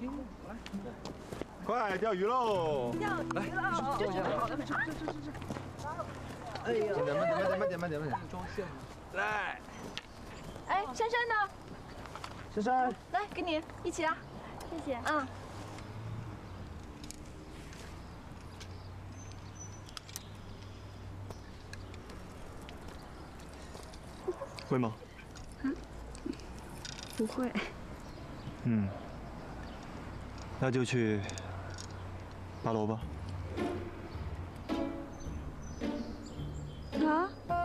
快钓鱼喽！ 钓鱼了！ 哎呀，慢点！装线来。 哎，珊珊呢？ 珊珊， 来，给你一起啊！ 谢谢。 嗯。 会吗？ 不会。 嗯，那就去拔萝卜。 啊？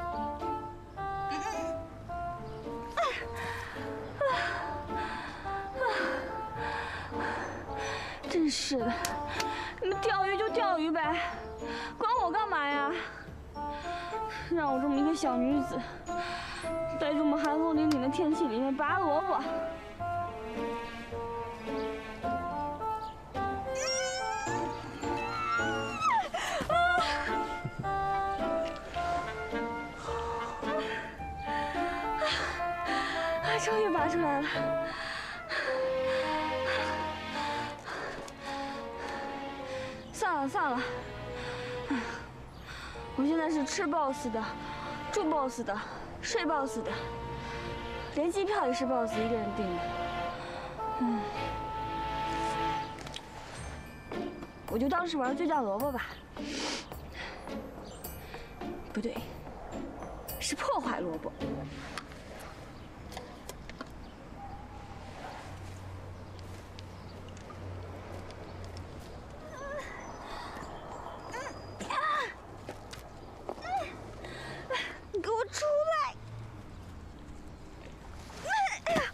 真是的，你们钓鱼就钓鱼呗，管我干嘛呀？让我这么一个小女子，在这么寒风凛凛的天气里面拔萝卜。终于拔出来了。算了，我现在是吃饱死的，住饱死的，睡饱死的，连机票也是 boss 一个人订的。我就当是玩最大萝卜吧。不对，是破坏萝卜。你给我出来！哎呀！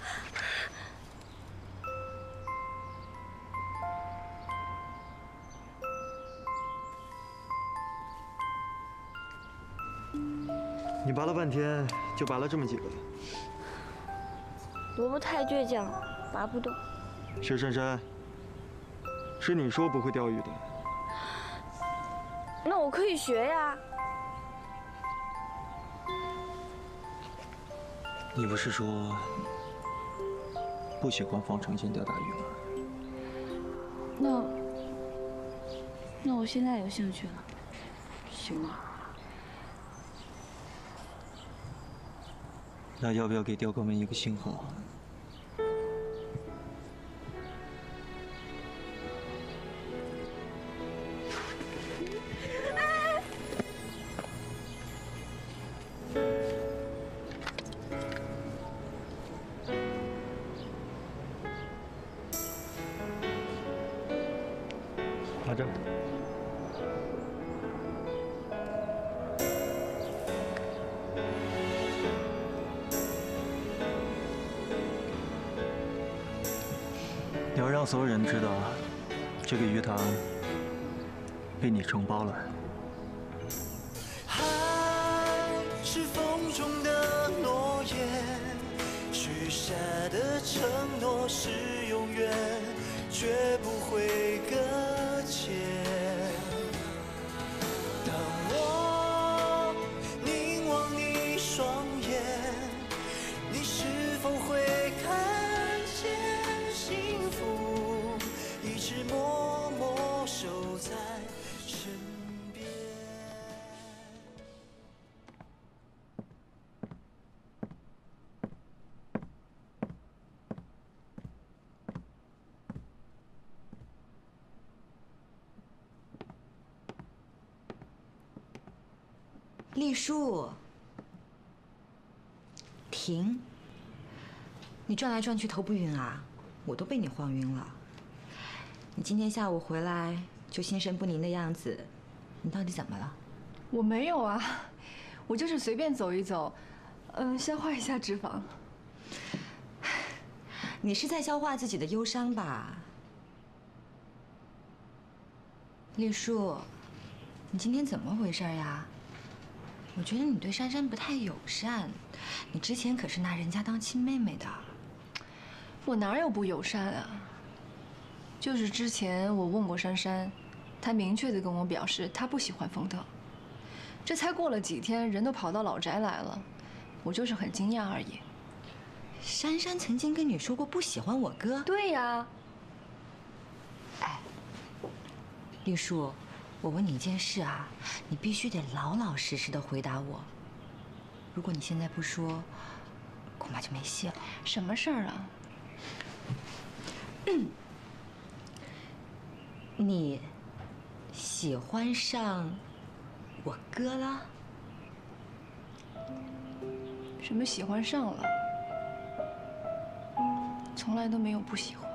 你拔了半天，就拔了这么几个。 萝卜太倔强了，拔不动。 薛珊珊，是你说不会钓鱼的。 那我可以学呀。 你不是说不喜欢放长线钓大鱼吗？ 那我现在有兴趣了，行吗？ 那要不要给钓哥们一个信号？拿着。你要让所有人知道，这个鱼塘被你承包了。 海是风中的诺言，许下的承诺是永远，绝不会搁浅。当我凝望你双眼，你是否会看见幸福一直默默守在身边？ 丽树，停！你转来转去头不晕啊？我都被你晃晕了。你今天下午回来就心神不宁的样子，你到底怎么了？ 我没有啊，我就是随便走一走，消化一下脂肪。 你是在消化自己的忧伤吧？丽树，你今天怎么回事呀？我觉得你对珊珊不太友善，你之前可是拿人家当亲妹妹的。 我哪有不友善啊？就是之前我问过珊珊，她明确的跟我表示她不喜欢冯特。这才过了几天，人都跑到老宅来了，我就是很惊讶而已。 珊珊曾经跟你说过不喜欢我哥？ 对呀， 丽树，我问你一件事啊，你必须得老老实实的回答我。如果你现在不说，恐怕就没戏了。 什么事儿啊？ 你喜欢上我哥了？ 什么喜欢上了？从来都没有不喜欢。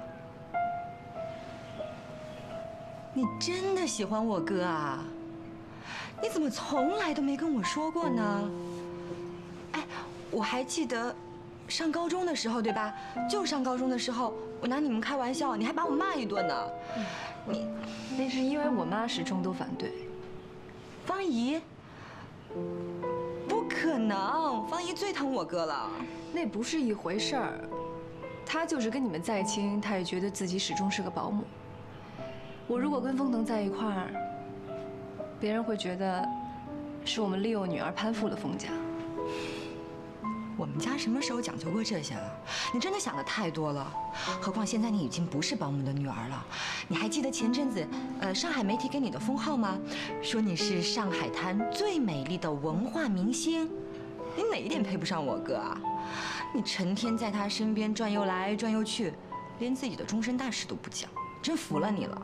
你真的喜欢我哥啊？你怎么从来都没跟我说过呢？哎，我还记得上高中的时候，对吧？就上高中的时候，我拿你们开玩笑，你还把我骂一顿呢。你那是因为我妈始终都反对。 方怡，不可能，方怡最疼我哥了。 那不是一回事儿。她就是跟你们再亲，她也觉得自己始终是个保姆。我如果跟风腾在一块儿，别人会觉得是我们利诱女儿攀附了风家。 我们家什么时候讲究过这些了？你真的想的太多了。何况现在你已经不是保姆的女儿了。你还记得前阵子，上海媒体给你的封号吗？说你是上海滩最美丽的文化明星。你哪一点配不上我哥啊？你成天在他身边转悠来转悠去，连自己的终身大事都不讲，真服了你了。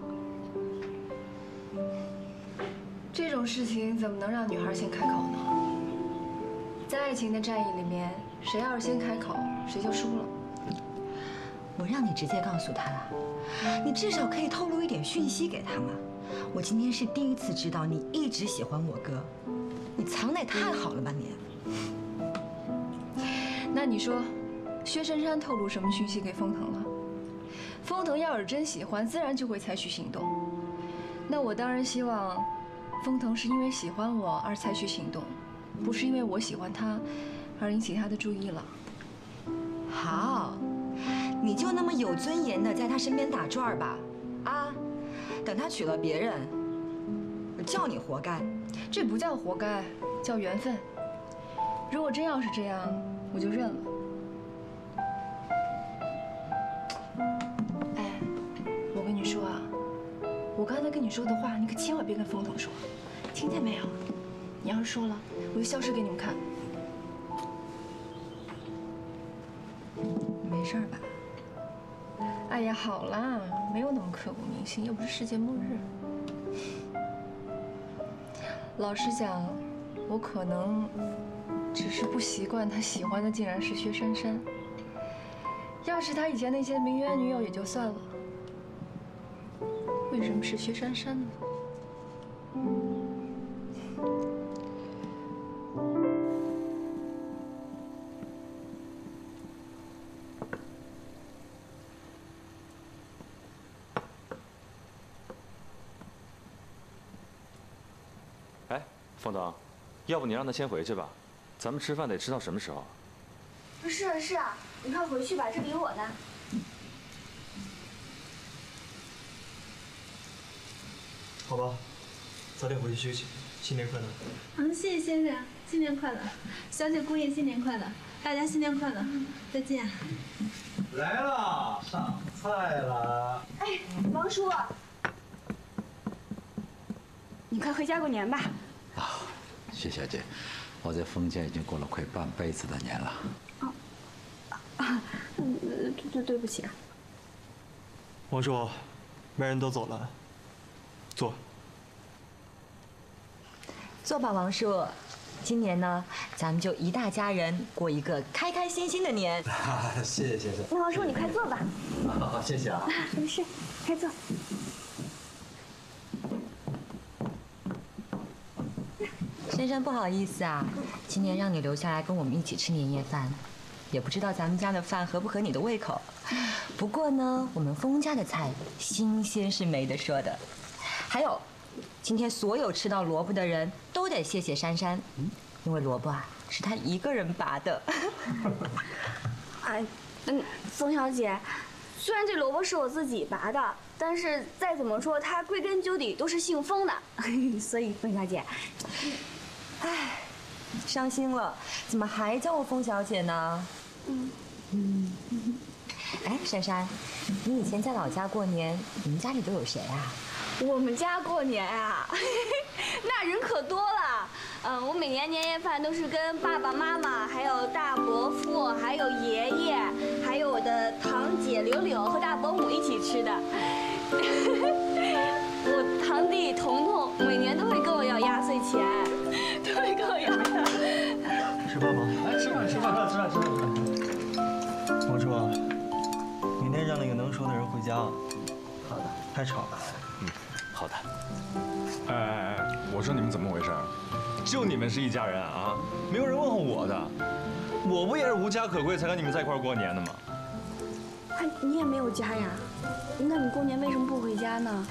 这种事情怎么能让女孩先开口呢？在爱情的战役里面，谁要是先开口，谁就输了。 我让你直接告诉他了，你至少可以透露一点讯息给他嘛。我今天是第一次知道你一直喜欢我哥，你藏得也太好了吧你。 那你说，薛杉杉透露什么讯息给风腾了？风腾要是真喜欢，自然就会采取行动。那我当然希望，风腾是因为喜欢我而采取行动，不是因为我喜欢他而引起他的注意了。 好，你就那么有尊严的在他身边打转吧，啊，等他娶了别人，我叫你活该。 这不叫活该，叫缘分。如果真要是这样，我就认了。哎，我跟你说啊，我刚才跟你说的话，你可千万别跟风腾说，听见没有？你要是说了，我就消失给你们看。 没事吧？ 哎呀，好啦，没有那么刻骨铭心，又不是世界末日。老实讲，我可能只是不习惯他喜欢的竟然是薛杉杉。要是他以前那些名媛女友也就算了，为什么是薛杉杉呢？ 哎，风腾，要不你让他先回去吧，咱们吃饭得吃到什么时候？ 是啊是啊，你快回去吧，这里我呢。 好吧，早点回去休息，新年快乐。 谢谢先生，新年快乐！小姐姑爷新年快乐！大家新年快乐！再见。 来了，上菜了。 哎，王叔，你快回家过年吧。 啊，薛小姐，我在封家已经过了快半辈子的年了。 对不起啊。 王叔，媒人都走了，坐。 坐吧，王叔。今年呢，咱们就一大家人过一个开开心心的年。 谢谢先生。 那王叔，你快坐吧。 好，谢谢啊。 没事，快坐。 珊珊，不好意思啊，今年让你留下来跟我们一起吃年夜饭，也不知道咱们家的饭合不合你的胃口。不过呢，我们封家的菜新鲜是没得说的。还有，今天所有吃到萝卜的人都得谢谢珊珊，因为萝卜啊是她一个人拔的。 哎，冯小姐，虽然这萝卜是我自己拔的，但是再怎么说，它归根究底都是姓封的，所以冯小姐， 唉，伤心了，怎么还叫我封小姐呢？哎，珊珊，你以前在老家过年，你们家里都有谁啊？ 我们家过年啊，那人可多了。我每年年夜饭都是跟爸爸妈妈、还有大伯父、还有爷爷，还有我的堂姐柳柳和大伯母一起吃的。我堂弟彤彤每年都会跟我要压岁钱，都会跟我要的。 吃饭吗？ 来吃饭，吃饭，吃饭，吃饭，吃饭。 王叔啊，明天让那个能说的人回家啊。 好的。 太吵了。 好的。 哎，我说你们怎么回事？就你们是一家人啊？没有人问候我的，我不也是无家可归才跟你们在一块过年的吗？ 哎，你也没有家呀？那你过年为什么不回家呢？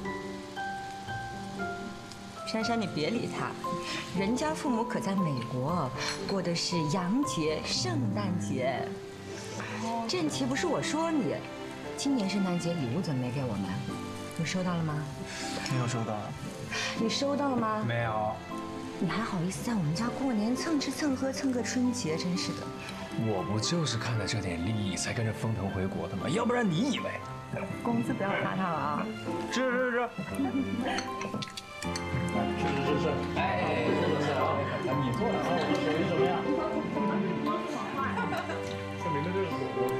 珊珊，你别理他，人家父母可在美国，过的是洋节、圣诞节。这岂不是我说你？今年圣诞节礼物怎么没给我们？你收到了吗？ 没有收到。 你收到了吗？ 没有。 你还好意思在我们家过年蹭吃蹭喝蹭个春节，真是的。 我不就是看了这点利益才跟着风腾回国的吗？要不然你以为？ 工资不要发他了啊！ 是是是。是，哎，是啊，你做的啊，我手艺怎么样？证明的这是我。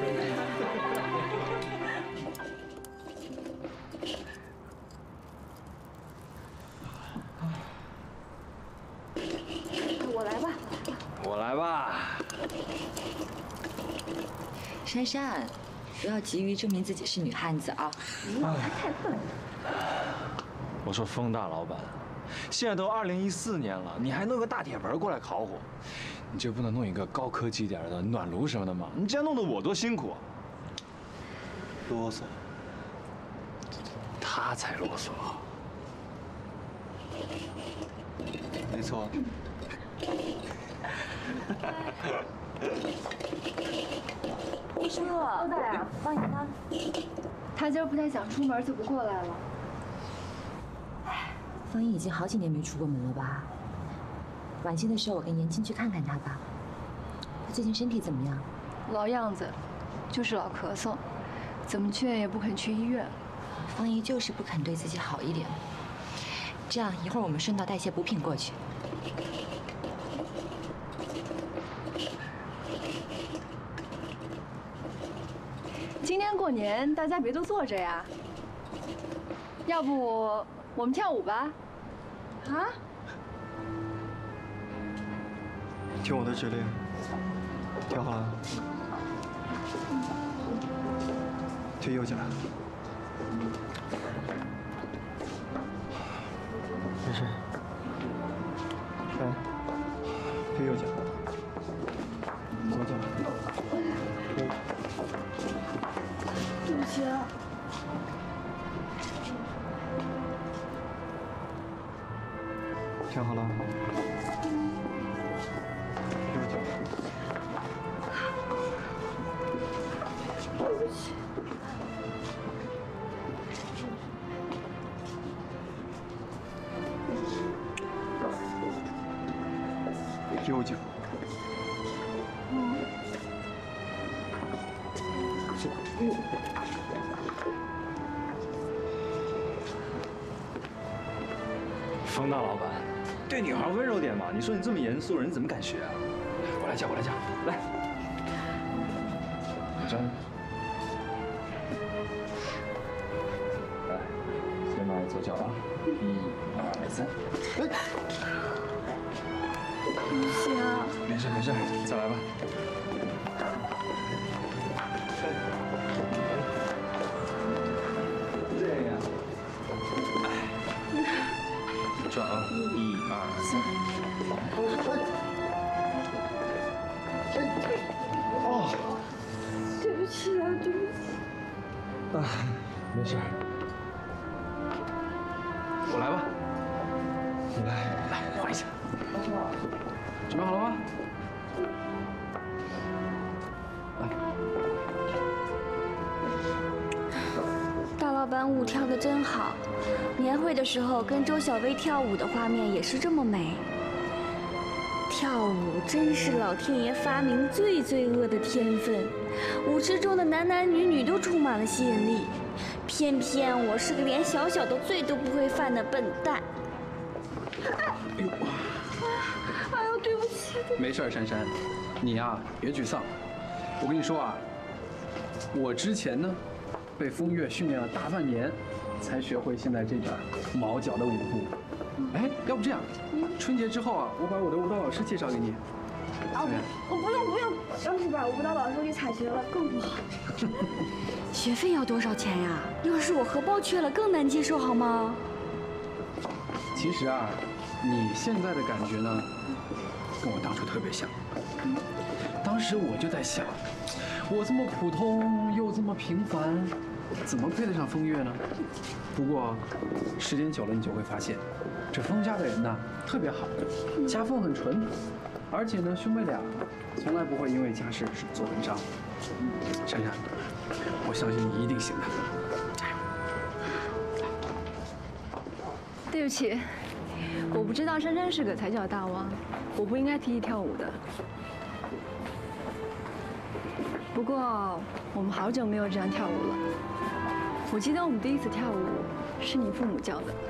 我来吧。 我来吧。 珊珊，不要急于证明自己是女汉子啊！ 太笨了。 我说风大老板，现在都2014年了，你还弄个大铁盆过来烤火，你就不能弄一个高科技点的暖炉什么的吗？你这样弄得我多辛苦啊！ 啰嗦。 他才啰嗦。 没错。 叔，都在啊，方怡呢？ 他今儿不太想出门，就不过来了。 方怡已经好几年没出过门了吧？晚些的时候我跟严青去看看她吧。她最近身体怎么样？ 老样子，就是老咳嗽，怎么劝也不肯去医院。 方怡就是不肯对自己好一点。这样一会儿我们顺道带些补品过去。 今天过年，大家别都坐着呀。要不我们跳舞吧？啊？ 听我的指令，跳好了，推右脚。没事。来，推右脚，左脚。 对不起啊。 跳好了。右脚。 对不起。 右脚。 风大老板，对女孩温柔点嘛！你说你这么严肃，人怎么敢学啊？我来教，我来教，来。真。来，先迈左脚啊，1、2、3。 对不起啊。 没事没事，再来吧。这样。转啊，1、2、3。哦， 对不起啊，对不起。 啊，没事。我来吧。你来，换一下。准备好了吗？ 大老板舞跳得真好，年会的时候跟周小薇跳舞的画面也是这么美。跳舞真是老天爷发明最罪恶的天分，舞池中的男男女女都充满了吸引力， 偏偏我是个连小小的罪都不会犯的笨蛋。 哎呦， 哎呦，对不起。 没事，珊珊，你呀别沮丧。我跟你说啊，我之前呢被风月训练了大半年，才学会现在这点毛脚的舞步。哎，要不这样，春节之后啊，我把我的舞蹈老师介绍给你。 我不用，要是把舞蹈老师给采学了更好。学费要多少钱呀？要是我荷包缺了，更难接受好吗？ 其实啊，你现在的感觉呢，跟我当初特别像。当时我就在想，我这么普通又这么平凡，怎么配得上风月呢？不过时间久了，你就会发现，这风家的人呢特别好，家风很淳朴，而且呢兄妹俩从来不会因为家事做文章。珊珊，我相信你一定行的，加油！ 对不起，我不知道珊珊是个踩脚大王，我不应该提议跳舞的。不过我们好久没有这样跳舞了。我记得我们第一次跳舞是你父母教的。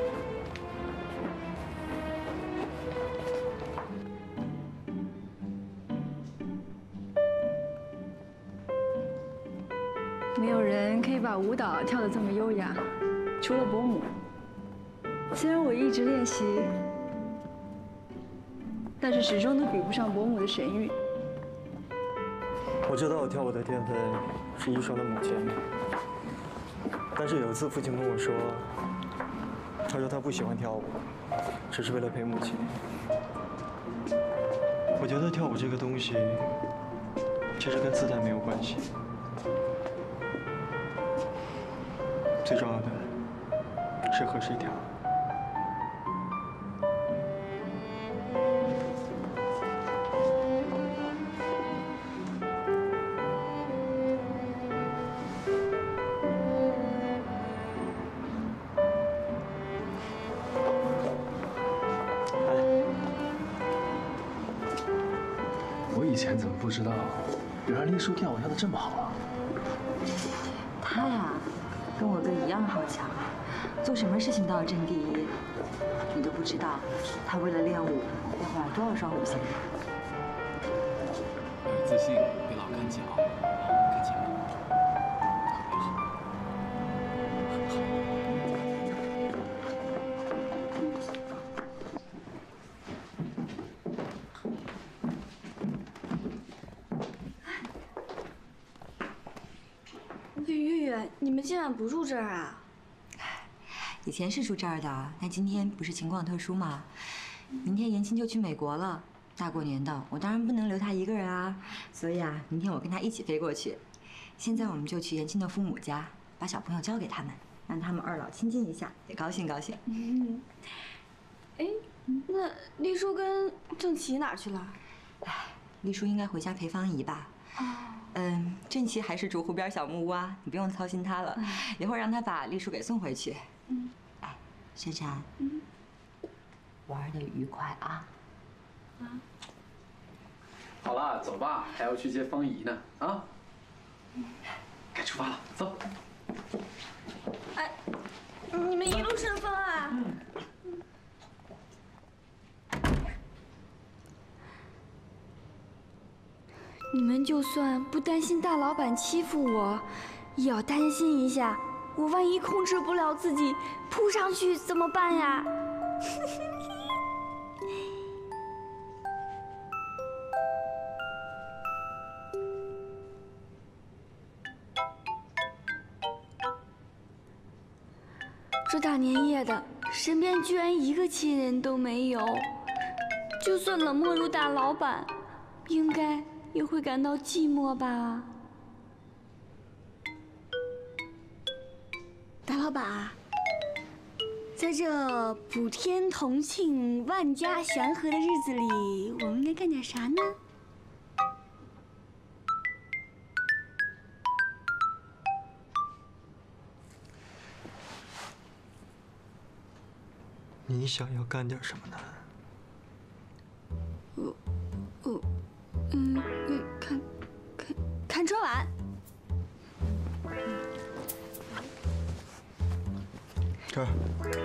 没有人可以把舞蹈跳得这么优雅，除了伯母。虽然我一直练习，但是始终都比不上伯母的神韵。 我知道我跳舞的天分是医生的母亲，但是有一次父亲跟我说，他说他不喜欢跳舞，只是为了陪母亲。我觉得跳舞这个东西，其实跟姿态没有关系，最重要的是和谁跳。 我以前怎么不知道，原来丽叔跳舞跳得这么好啊？ 他呀，跟我哥一样好强，做什么事情都要争第一。你都不知道，他为了练舞要换多少双舞鞋。 有自信，别老看脚，看前面，特别好。 月月，你们今晚不住这儿啊？ 以前是住这儿的，但今天不是情况特殊嘛。明天延青就去美国了，大过年的，我当然不能留他一个人啊。所以啊，明天我跟他一起飞过去。现在我们就去延青的父母家，把小朋友交给他们，让他们二老亲近一下，也高兴高兴。 哎，那丽叔跟郑琪哪儿去了？ 丽叔应该回家陪方姨吧。郑琪还是住湖边小木屋啊，你不用操心他了。一会儿让他把丽叔给送回去。哎，珊珊，玩得愉快啊！ 好了，走吧，还要去接方姨呢。啊，该出发了，走。 哎，你们一路顺风啊！你们就算不担心大老板欺负我，也要担心一下，我万一控制不了自己，扑上去怎么办呀？这大年夜的，身边居然一个亲人都没有，就算冷漠如大老板，应该也会感到寂寞吧？大老板，在这普天同庆、万家祥和的日子里，我们应该干点啥呢？ 你想要干点什么呢？ 看春晚。 这儿。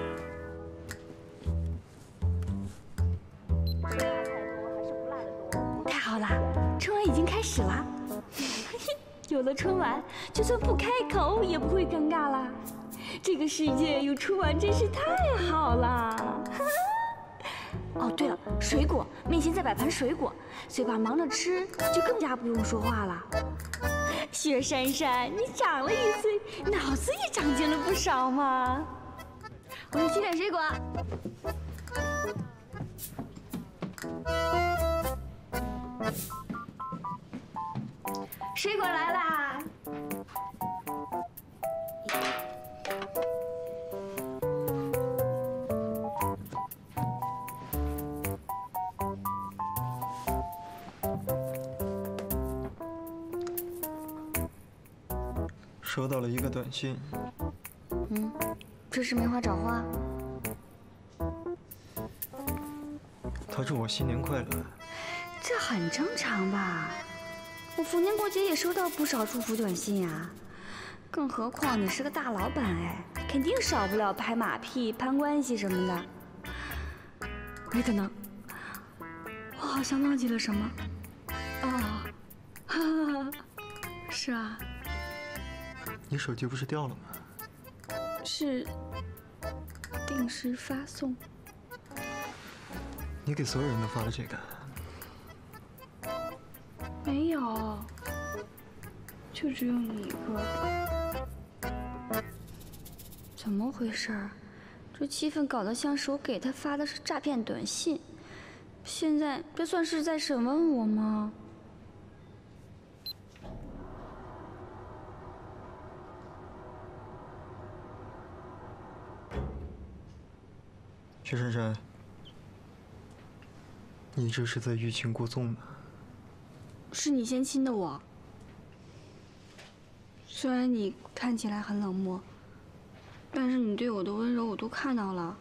太好了，春晚已经开始了。有了春晚，就算不开口也不会尴尬啦。这个世界有春晚真是太好了。哦，对了，水果，面前再摆盘水果，嘴巴忙着吃，就更加不用说话了。雪珊珊，你长了1岁，脑子也长进了不少嘛。我去切点水果。水果来啦！ 收到了一个短信。 这是梅花找花。 他祝我新年快乐。 这很正常吧？我逢年过节也收到不少祝福短信呀。更何况你是个大老板哎，肯定少不了拍马屁、攀关系什么的。喂，等等，我好像忘记了什么。哦，哈哈，是啊。 你手机不是掉了吗？ 是定时发送。 你给所有人都发了这个？ 没有，就只有你一个。怎么回事？这气氛搞得像是我给他发的是诈骗短信。现在这算是在审问我吗？ 薛珊珊，你这是在欲擒故纵呢。 是你先亲的我。虽然你看起来很冷漠，但是你对我的温柔我都看到了。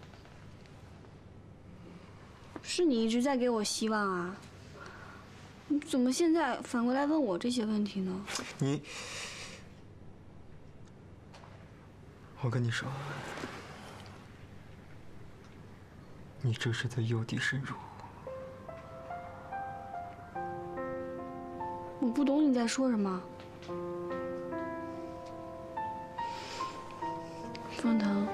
是你一直在给我希望啊！你怎么现在反过来问我这些问题呢？ 我跟你说，你这是在诱敌深入。 我不懂你在说什么。风腾，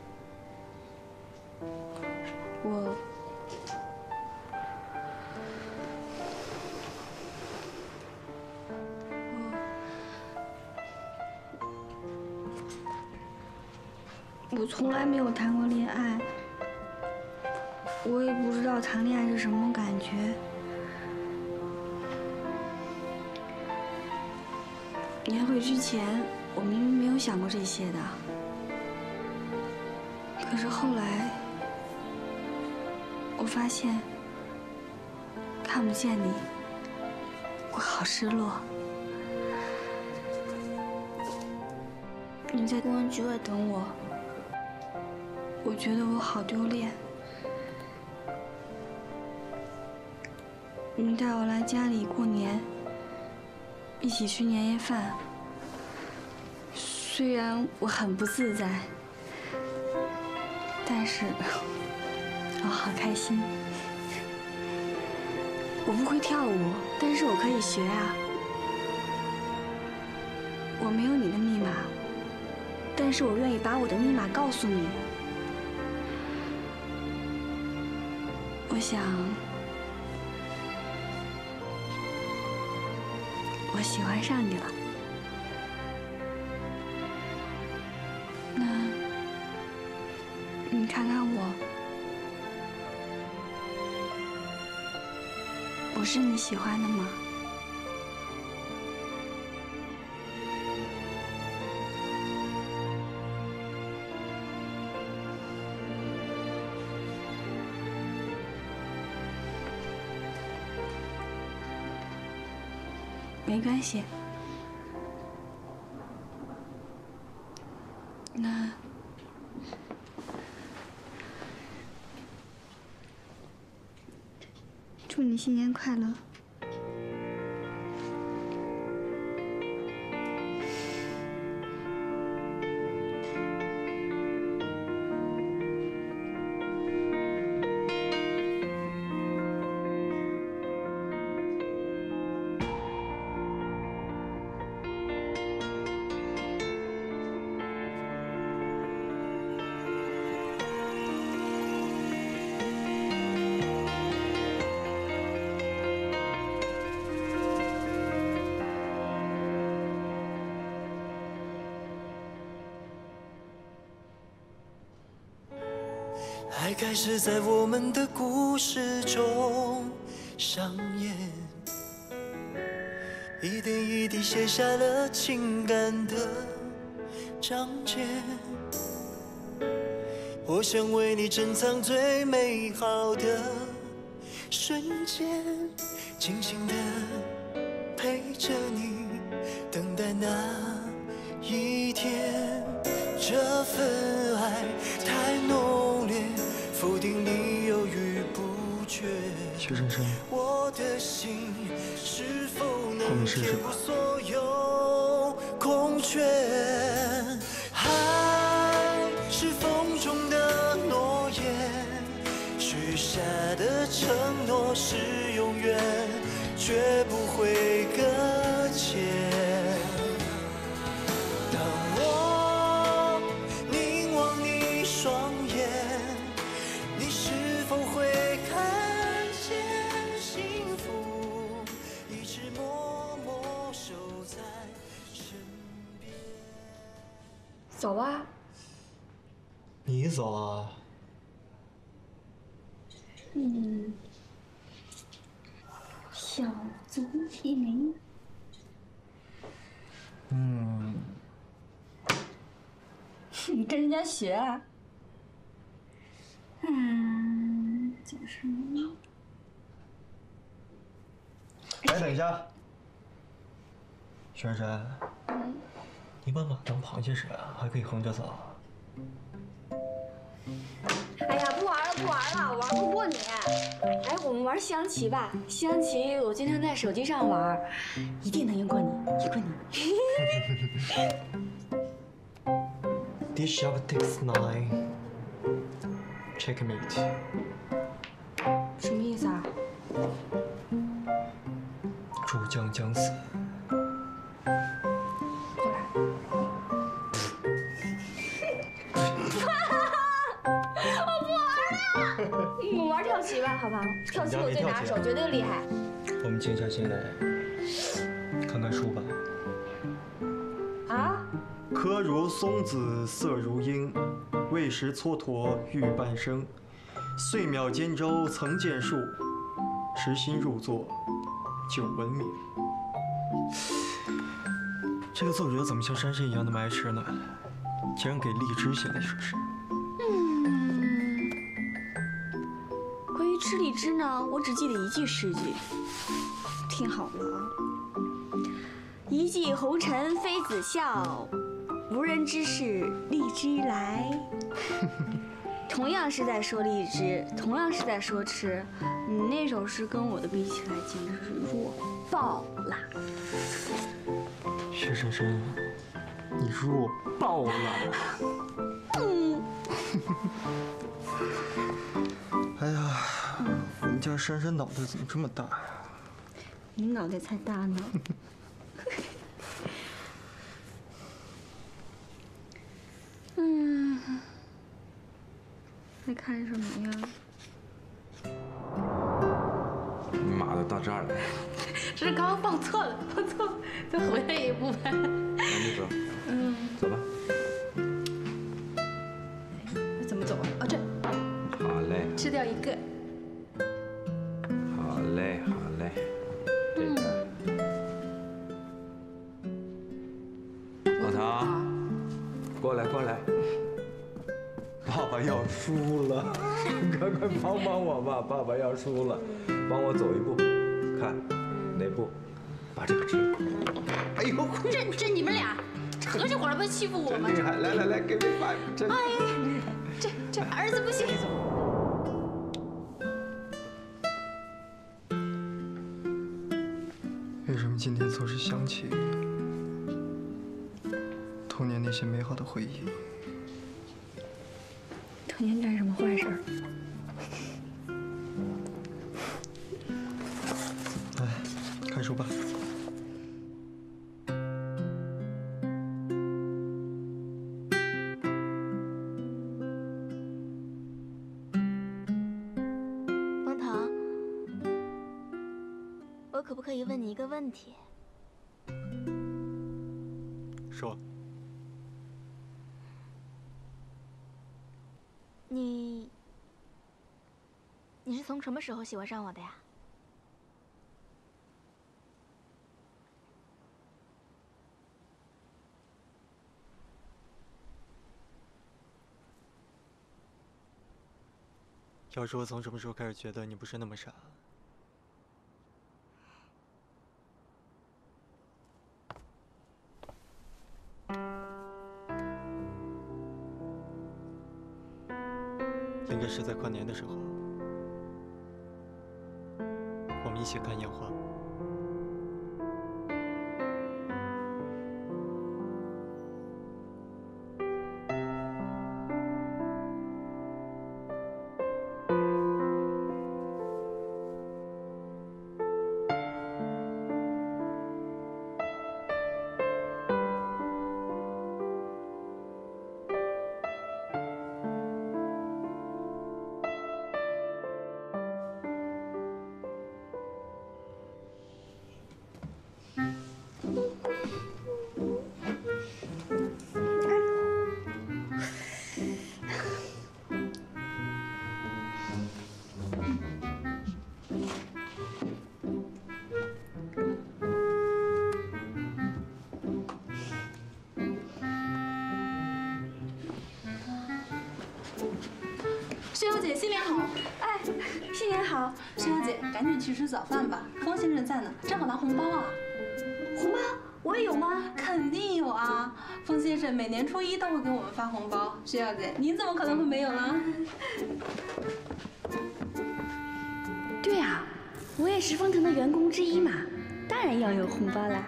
我从来没有谈过恋爱，我也不知道谈恋爱是什么感觉。年会之前，我明明没有想过这些的，可是后来，我发现看不见你，我好失落。你在公安局外等我，我觉得我好丢脸。你带我来家里过年，一起吃年夜饭。虽然我很不自在，但是我好开心。我不会跳舞，但是我可以学啊。我没有你的密码，但是我愿意把我的密码告诉你。我想，我喜欢上你了。那，你看看我，我是你喜欢的吗？没关系。那祝你新年快乐。 爱开始在我们的故事中上演，一点一滴写下了情感的章节。我想为你珍藏最美好的瞬间，静静地陪着你，等待那一天。这份爱太浓烈，否定你犹豫不决。 薛深深， 我的心是否能我们试试吧。 所有空缺？爱是风中的诺言，许下的承诺是永远，绝不会搁浅。当我凝望你双眼，你是否会看见幸福一直默默守在身边？ 走吧。 你走啊？ 小足一枚。你跟人家学啊？叫什么？ 哎，等一下，轩轩，你把马当螃蟹吃啊，还可以横着走。 哎呀，不玩了，不玩了，玩不过你。哎，我们玩象棋吧，象棋我经常在手机上玩，一定能赢过你，赢过你。 Bishop takes 9 checkmate。 什么意思啊？ 主将将死。 过来。 我们玩跳棋吧，好不好？跳棋我最拿手，绝对厉害。 我们静下心来，看看书吧。 啊？ 柯如松子，色如樱，未识蹉跎欲半生。岁渺间舟曾见树，时新入座久闻名。这个作者怎么像山参一样的爱吃呢？竟然给荔枝写了一首诗。 关于吃荔枝呢，我只记得一句诗句，听好了啊。一骑红尘妃子笑，无人知是荔枝来。同样是在说荔枝，同样是在说吃，你那首诗跟我的比起来，简直是弱爆了。 薛深深，你弱爆了！哎呀，我们家珊珊脑袋怎么这么大呀？ 你脑袋才大呢。在看什么呀？ 妈的，到这儿来！ 这是刚刚放错了，放错了，再回来一步呗。 那你走。走吧。 怎么走啊？哦，这。 好嘞。 吃掉一个。 好嘞，好嘞。这个。老唐，过来，过来。爸爸要输了，快快帮帮我吧！爸爸要输了，帮我走一步，看哪步，把这个吃了。哎呦， 这你们俩合起伙来不欺负我吗？ 厉害！来来来，给你爸，真厉害！ 这儿子不行。 为什么今天总是想起童年那些美好的回忆？ 童年干什么坏事儿？ 来，看书吧。 方糖，我可不可以问你一个问题？ 说。 你你是从什么时候喜欢上我的呀？ 要说我从什么时候开始觉得你不是那么傻，应该是在跨年的时候，我们一起看烟花。 薛小姐，新年好！ 哎，新年好！ 薛小姐，赶紧去吃早饭吧，风先生在呢，正好拿红包啊！ 红包我也有吗？ 肯定有啊！风先生每年初1都会给我们发红包，薛小姐，您怎么可能会没有呢？ 对啊，我也是风腾的员工之一嘛，当然要有红包啦。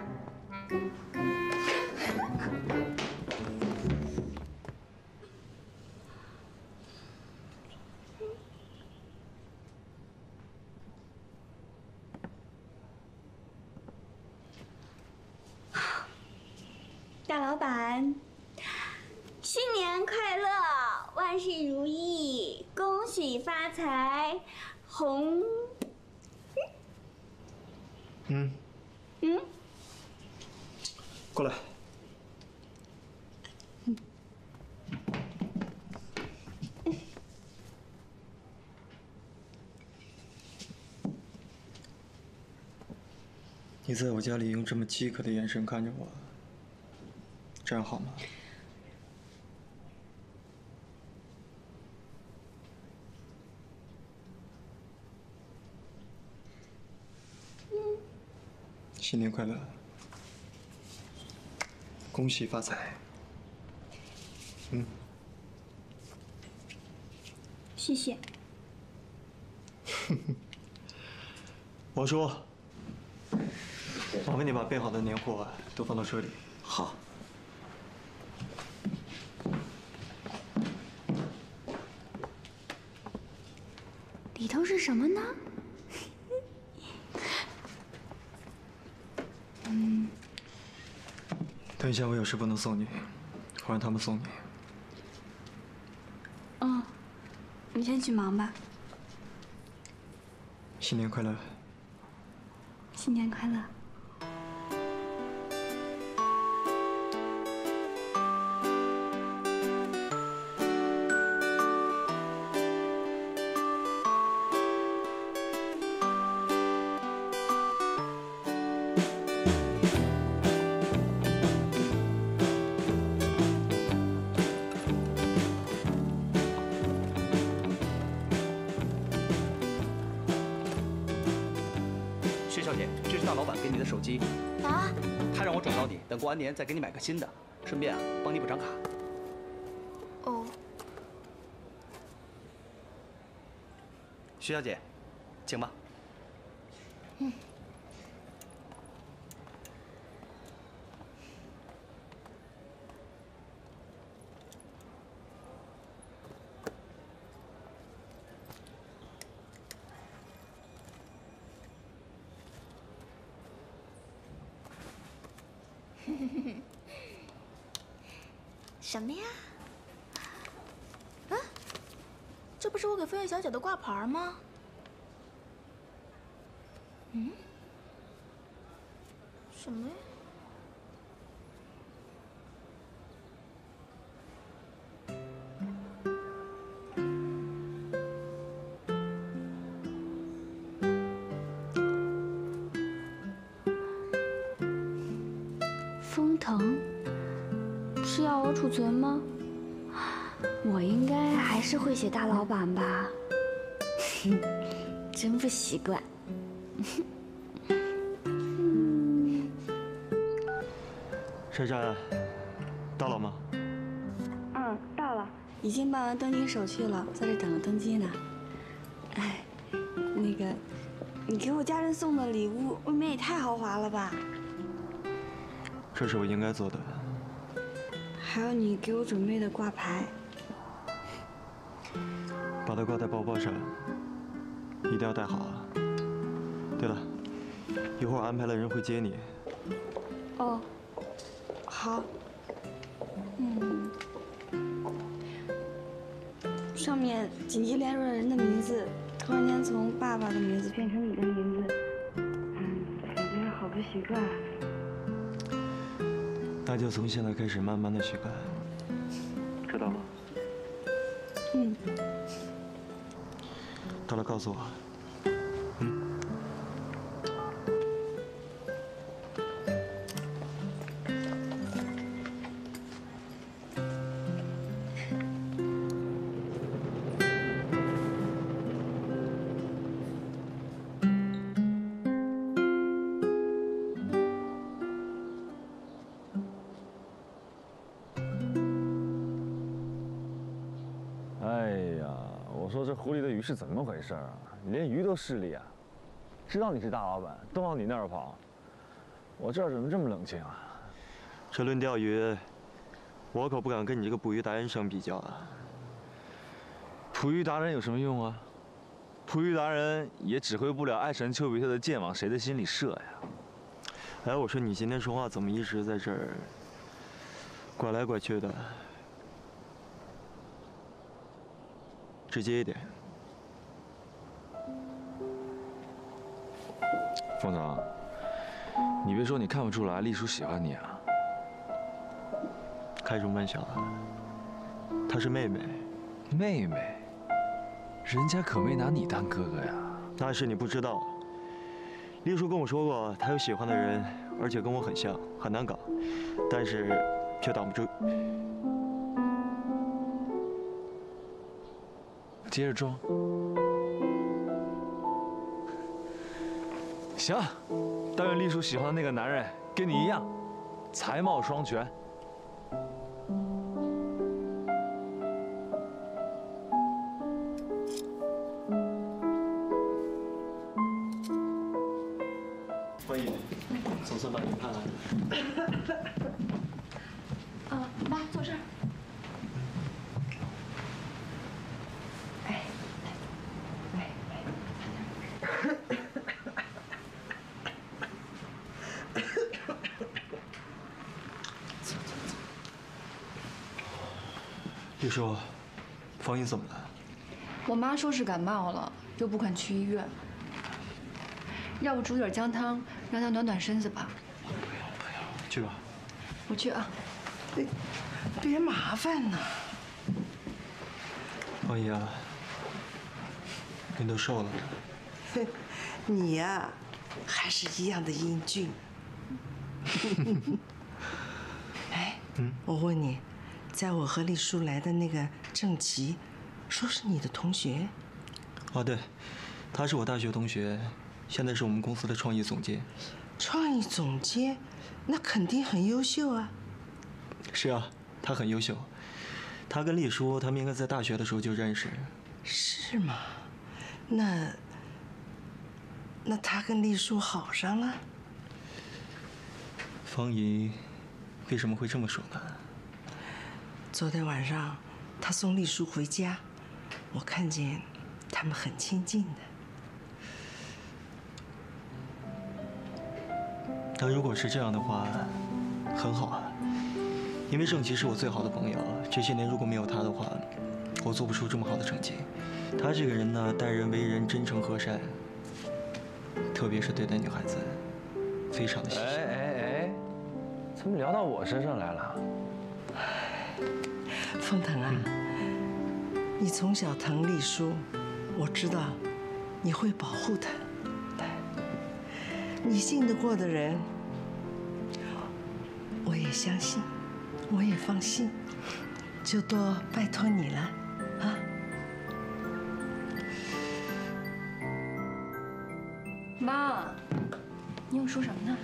大老板，新年快乐，万事如意，恭喜发财，红。 过来。你在我家里用这么饥渴的眼神看着我，这样好吗？新年快乐，恭喜发财。 谢谢。 王叔，麻烦你把备好的年货都放到车里。 好。 里头是什么呢？ 等一下我有事不能送你，我让他们送你。 哦，你先去忙吧。 新年快乐。 新年快乐。 薛小姐，这是大老板给你的手机。 啊？ 他让我转告你，等过完年再给你买个新的，顺便帮你补张卡。 哦。 薛小姐，请吧。 什么呀？啊，这不是我给风月小姐的挂牌吗？什么呀？ 腾，是要我储存吗？我应该还是会写大老板吧，真不习惯。 珊珊，到了吗？ 嗯，到了，已经办完登记手续了，在这等着登机呢。哎，那个，你给我家人送的礼物，未免也太豪华了吧？ 这是我应该做的。 还有你给我准备的挂牌， 把它挂在包包上，一定要带好啊。对了，一会儿安排了人会接你。 哦，好。上面紧急联络人的名字，突然间从爸爸的名字变成你的名字，感觉好不习惯。 那就从现在开始慢慢的习惯，知道吗？ 嗯。 到了告诉我。 我说这湖里的鱼是怎么回事啊？连鱼都势利啊！知道你是大老板，都往你那儿跑。我这儿怎么这么冷清啊？ 这论钓鱼，我可不敢跟你这个捕鱼达人相比较啊。 捕鱼达人有什么用啊？捕鱼达人也指挥不了爱神丘比特的箭往谁的心里射呀。 哎，我说你今天说话怎么一直在这儿拐来拐去的？直接一点。 凤堂，你别说你看不出来，丽叔喜欢你啊。 开什么玩笑啊？她是妹妹。 妹妹？人家可没拿你当哥哥呀。 那是你不知道。丽叔跟我说过，她有喜欢的人，而且跟我很像，很难搞，但是却挡不住。 接着装。行，但愿丽叔喜欢的那个男人跟你一样，才貌双全。 欢迎，总算把您盼来了。 妈，坐这儿。 丽叔，方姨怎么了？ 我妈说是感冒了，又不肯去医院。要不煮点姜汤，让她暖暖身子吧。 不用，去吧。 我去啊。 别麻烦呐。 方姨啊，您都瘦了。 你呀，还是一样的英俊。哎，我问你，在我和丽叔来的那个郑琪，说是你的同学。 哦，对，他是我大学同学，现在是我们公司的创意总监。 创意总监，那肯定很优秀啊。 是啊，他很优秀。他跟丽叔，他们应该在大学的时候就认识。 是吗？那他跟丽叔好上了？ 方姨为什么会这么说呢？ 昨天晚上他送丽叔回家，我看见他们很亲近的。 那如果是这样的话，很好啊。因为郑琪是我最好的朋友，这些年如果没有他的话，我做不出这么好的成绩。他这个人呢，待人为人真诚和善，特别是对待女孩子，非常的细心。 哎，怎么聊到我身上来了？ 凤腾啊，你从小疼丽叔，我知道你会保护她。你信得过的人，我我也相信，我也放心，就多拜托你了，啊。 妈，你又说什么呢？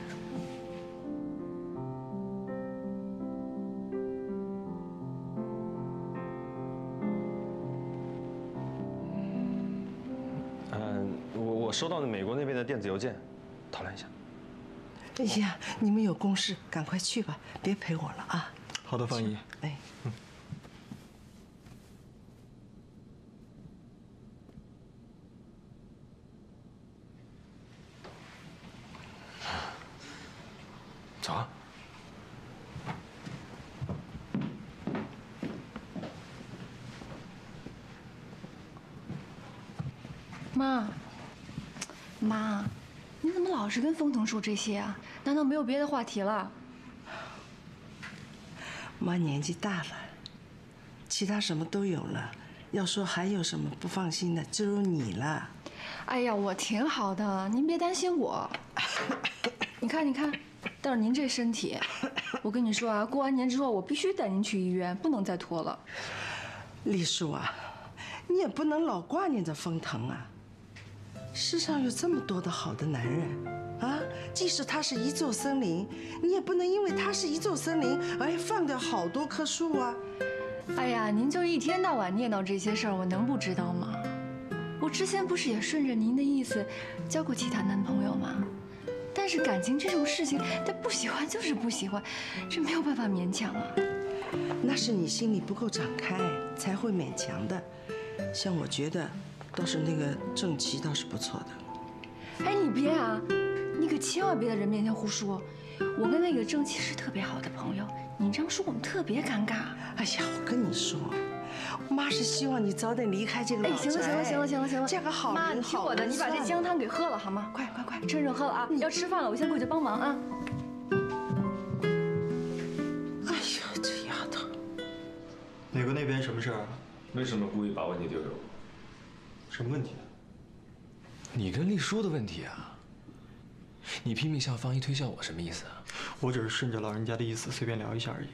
我收到美国那边的电子邮件，讨论一下。 哎呀，你们有公事，赶快去吧，别陪我了啊。 好的，方姨。 哎。 走啊。 妈，你怎么老是跟风腾说这些啊？难道没有别的话题了？ 妈年纪大了，其他什么都有了，要说还有什么不放心的，只有你了。 哎呀，我挺好的，您别担心我。你看，但是您这身体，我跟你说啊，过完年之后我必须带您去医院，不能再拖了。 丽树啊，你也不能老挂念着风腾啊。世上有这么多的好的男人，啊，即使他是一座森林，你也不能因为他是一座森林而放掉好多棵树啊。 哎呀，您就一天到晚念叨这些事儿，我能不知道吗？我之前不是也顺着您的意思交过其他男朋友吗？但是感情这种事情，他不喜欢就是不喜欢，这没有办法勉强啊。 那是你心里不够敞开，才会勉强的。像我觉得，倒是那个郑琪倒是不错的。 哎，你别啊，你可千万别在人面前胡说。我跟那个郑琪是特别好的朋友，你这样说我们特别尴尬。 哎呀，我跟你说，妈是希望你早点离开这个老宅。 哎，行了， 嫁个好人。 妈，你听我的，你把这姜汤给喝了好吗？快，趁热喝了啊！要吃饭了，我先过去帮忙啊。 哎呀，这丫头。 美国那边什么事儿啊？ 为什么故意把问题丢给我？ 什么问题？ 你跟丽叔的问题啊？你拼命向方一推销我，什么意思啊？ 我只是顺着老人家的意思随便聊一下而已。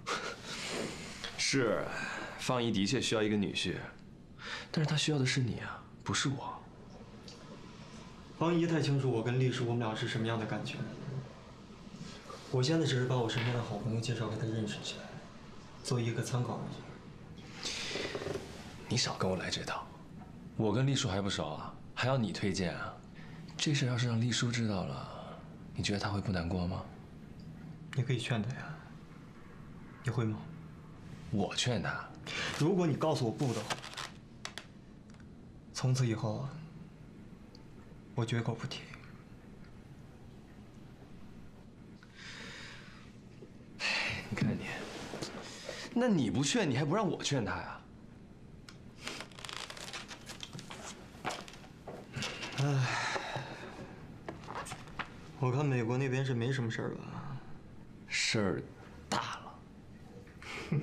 是，方姨的确需要一个女婿，但是她需要的是你啊，不是我。 方姨太清楚我跟丽叔我们俩是什么样的感情。我现在只是把我身边的好朋友介绍给她认识起来，做一个参考而已。 你少跟我来这套，我跟丽叔还不熟啊，还要你推荐啊？这事要是让丽叔知道了，你觉得他会不难过吗？ 你可以劝他呀，你会吗？ 我劝他， 如果你告诉我不的话，从此以后啊，我绝口不提。 你看你，那你不劝，你还不让我劝他呀？ 唉，我看美国那边是没什么事儿吧？ 事儿大了。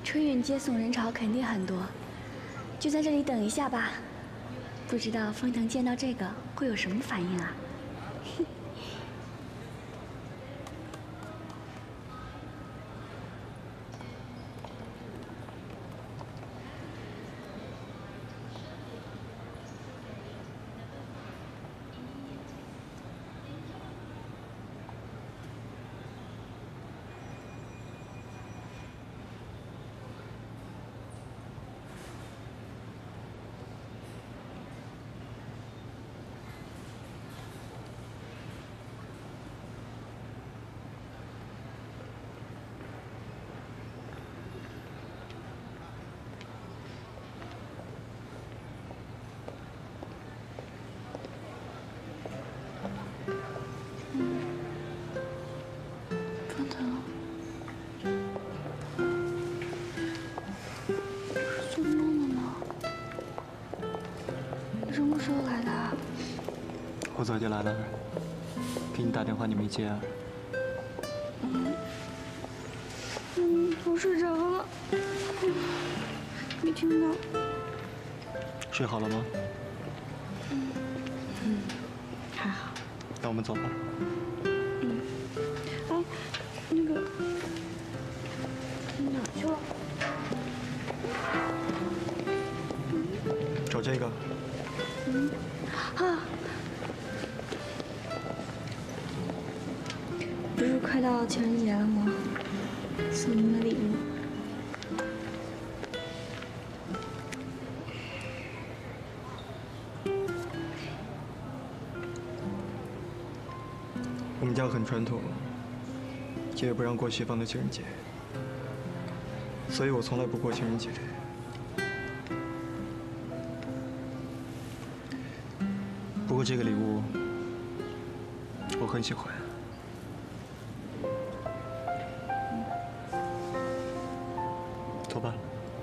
春运接送人潮肯定很多，就在这里等一下吧。不知道风腾见到这个会有什么反应啊？ 风腾，做梦了吗？你什么时候来的啊？ 我早就来了，给你打电话你没接啊？ 我睡着了，没听到。 睡好了吗？ 还好。 那我们走吧。 哎，那个，你哪去了？ 找这个。 啊，不是快到情人节了吗？送你们礼物。 我们家很传统，爷爷不让过西方的情人节，所以我从来不过情人节。不过这个礼物我很喜欢。走吧。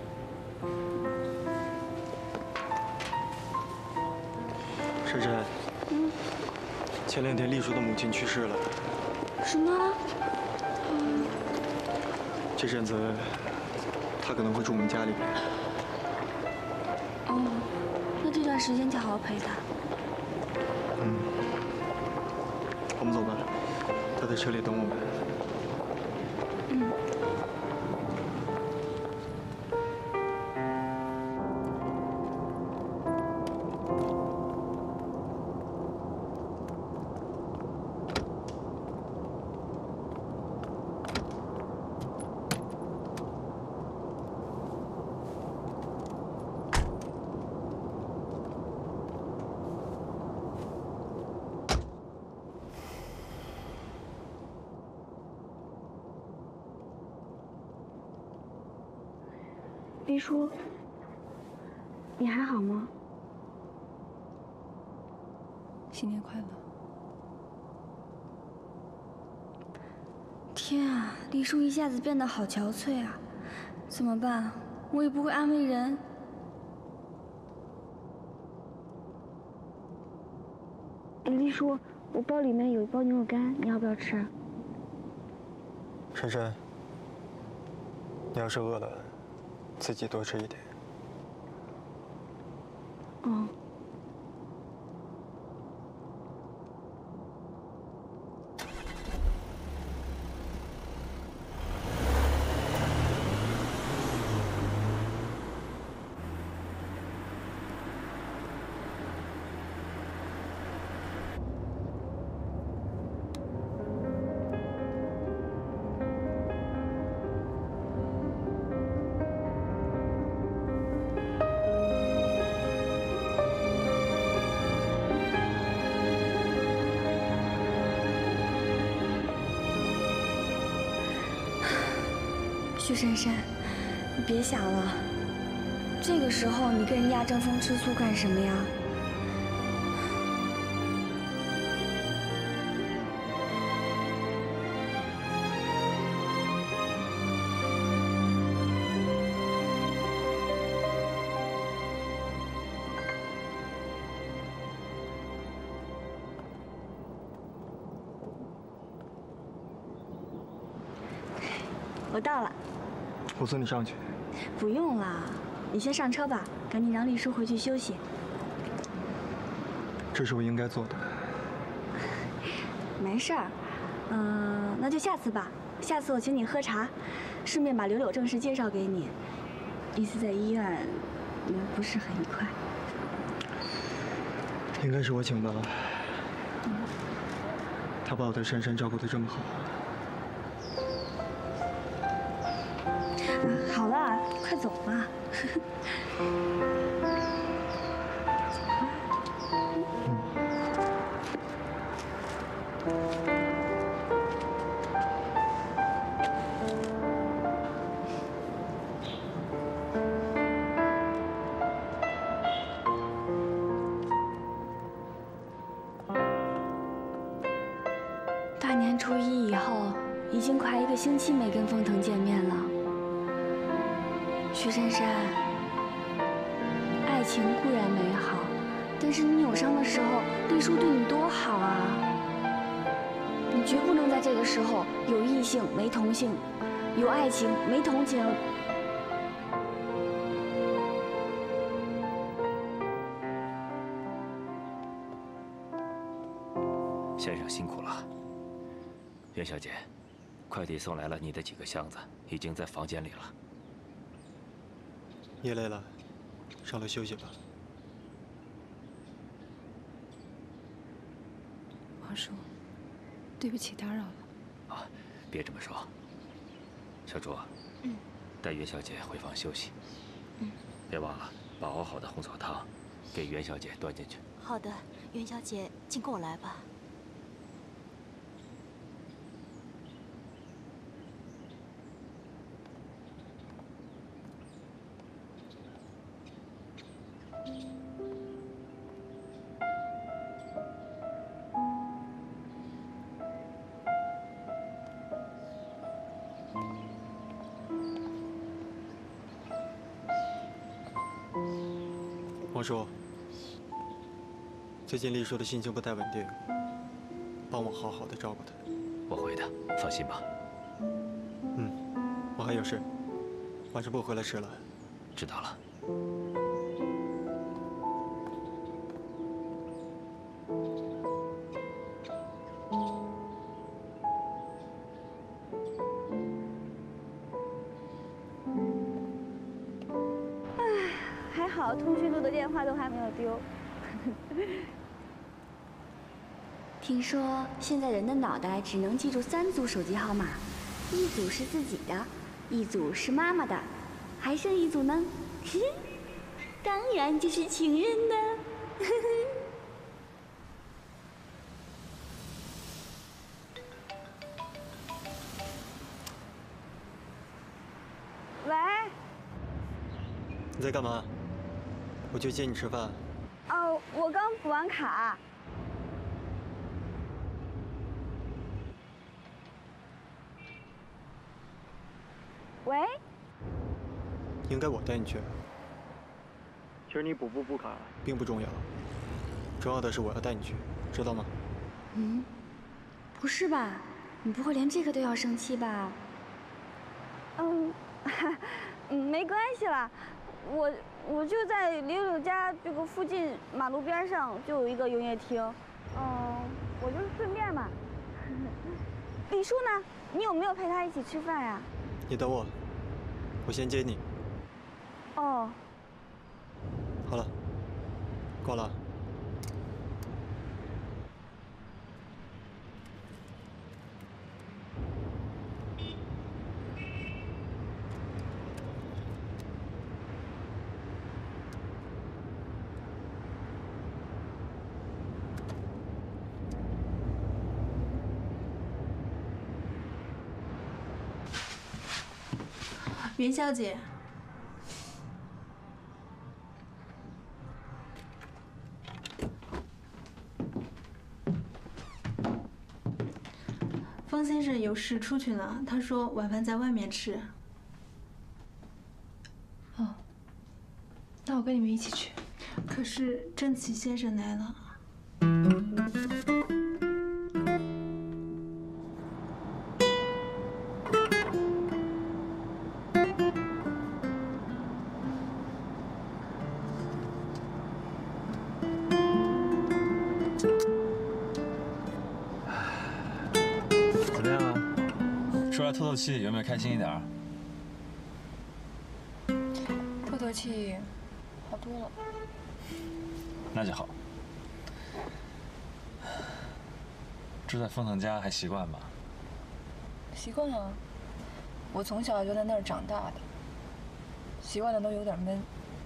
珊珊。前2天丽叔的母亲去世了。 什么？ 这阵子他可能会住我们家里边。 哦，那这段时间就好好陪他。 我们走吧，他在车里等我们。 丽叔，你还好吗？ 新年快乐！ 天啊，丽叔一下子变得好憔悴啊，怎么办？我也不会安慰人。丽叔，我包里面有一包牛肉干，你要不要吃？ 珊珊，你要是饿了，自己多吃一点。 哦。徐珊珊，你别想了，这个时候你跟人家争风吃醋干什么呀？我到了。 我送你上去。 不用啦，你先上车吧，赶紧让丽叔回去休息。 这是我应该做的。 没事儿，那就下次吧。下次我请你喝茶，顺便把柳柳正式介绍给你。一次在医院，不是很愉快。 应该是我请的。他把我的珊珊照顾得这么好。 好了，快走吧。大年初一以后，已经快1个星期没跟风腾见面了。徐珊珊，爱情固然美好，但是你有伤的时候，丽叔对你多好啊！你绝不能在这个时候有异性没同性，有爱情没同情。 先生辛苦了。袁小姐，快递送来了你的几个箱子，已经在房间里了。 你也累了，上楼休息吧。 王叔，对不起，打扰了。 啊，别这么说。小朱，带袁小姐回房休息。别忘了把熬好的红枣汤给袁小姐端进去。 好的，袁小姐，请跟我来吧。 王叔，最近丽叔的心情不太稳定，帮我好好的照顾她。 我会的，放心吧。 我还有事，晚上不回来吃了。 知道了。 还好通讯录的电话都还没有丢。 听说现在人的脑袋只能记住3组手机号码，一组是自己的，一组是妈妈的，还剩一组呢？当然就是情人的。 喂。 你在干嘛？我去接你吃饭。 哦，我刚补完卡。喂？ 应该我带你去。其实你补不补卡并不重要，重要的是我要带你去，知道吗？ 不是吧？你不会连这个都要生气吧？ 没关系啦，我就在柳柳家这个附近马路边上就有一个营业厅，我就是顺便嘛。李叔呢？你有没有陪他一起吃饭呀？ 你等我，我先接你。 哦。 好了，挂了。 袁小姐，方先生有事出去了，他说晚饭在外面吃。 哦，那我跟你们一起去。 可是郑启先生来了。 透透气，有没有开心一点？ 透透气，好多了。 那就好。住在封腾家还习惯吧？ 习惯啊，我从小就在那儿长大的，习惯的都有点闷。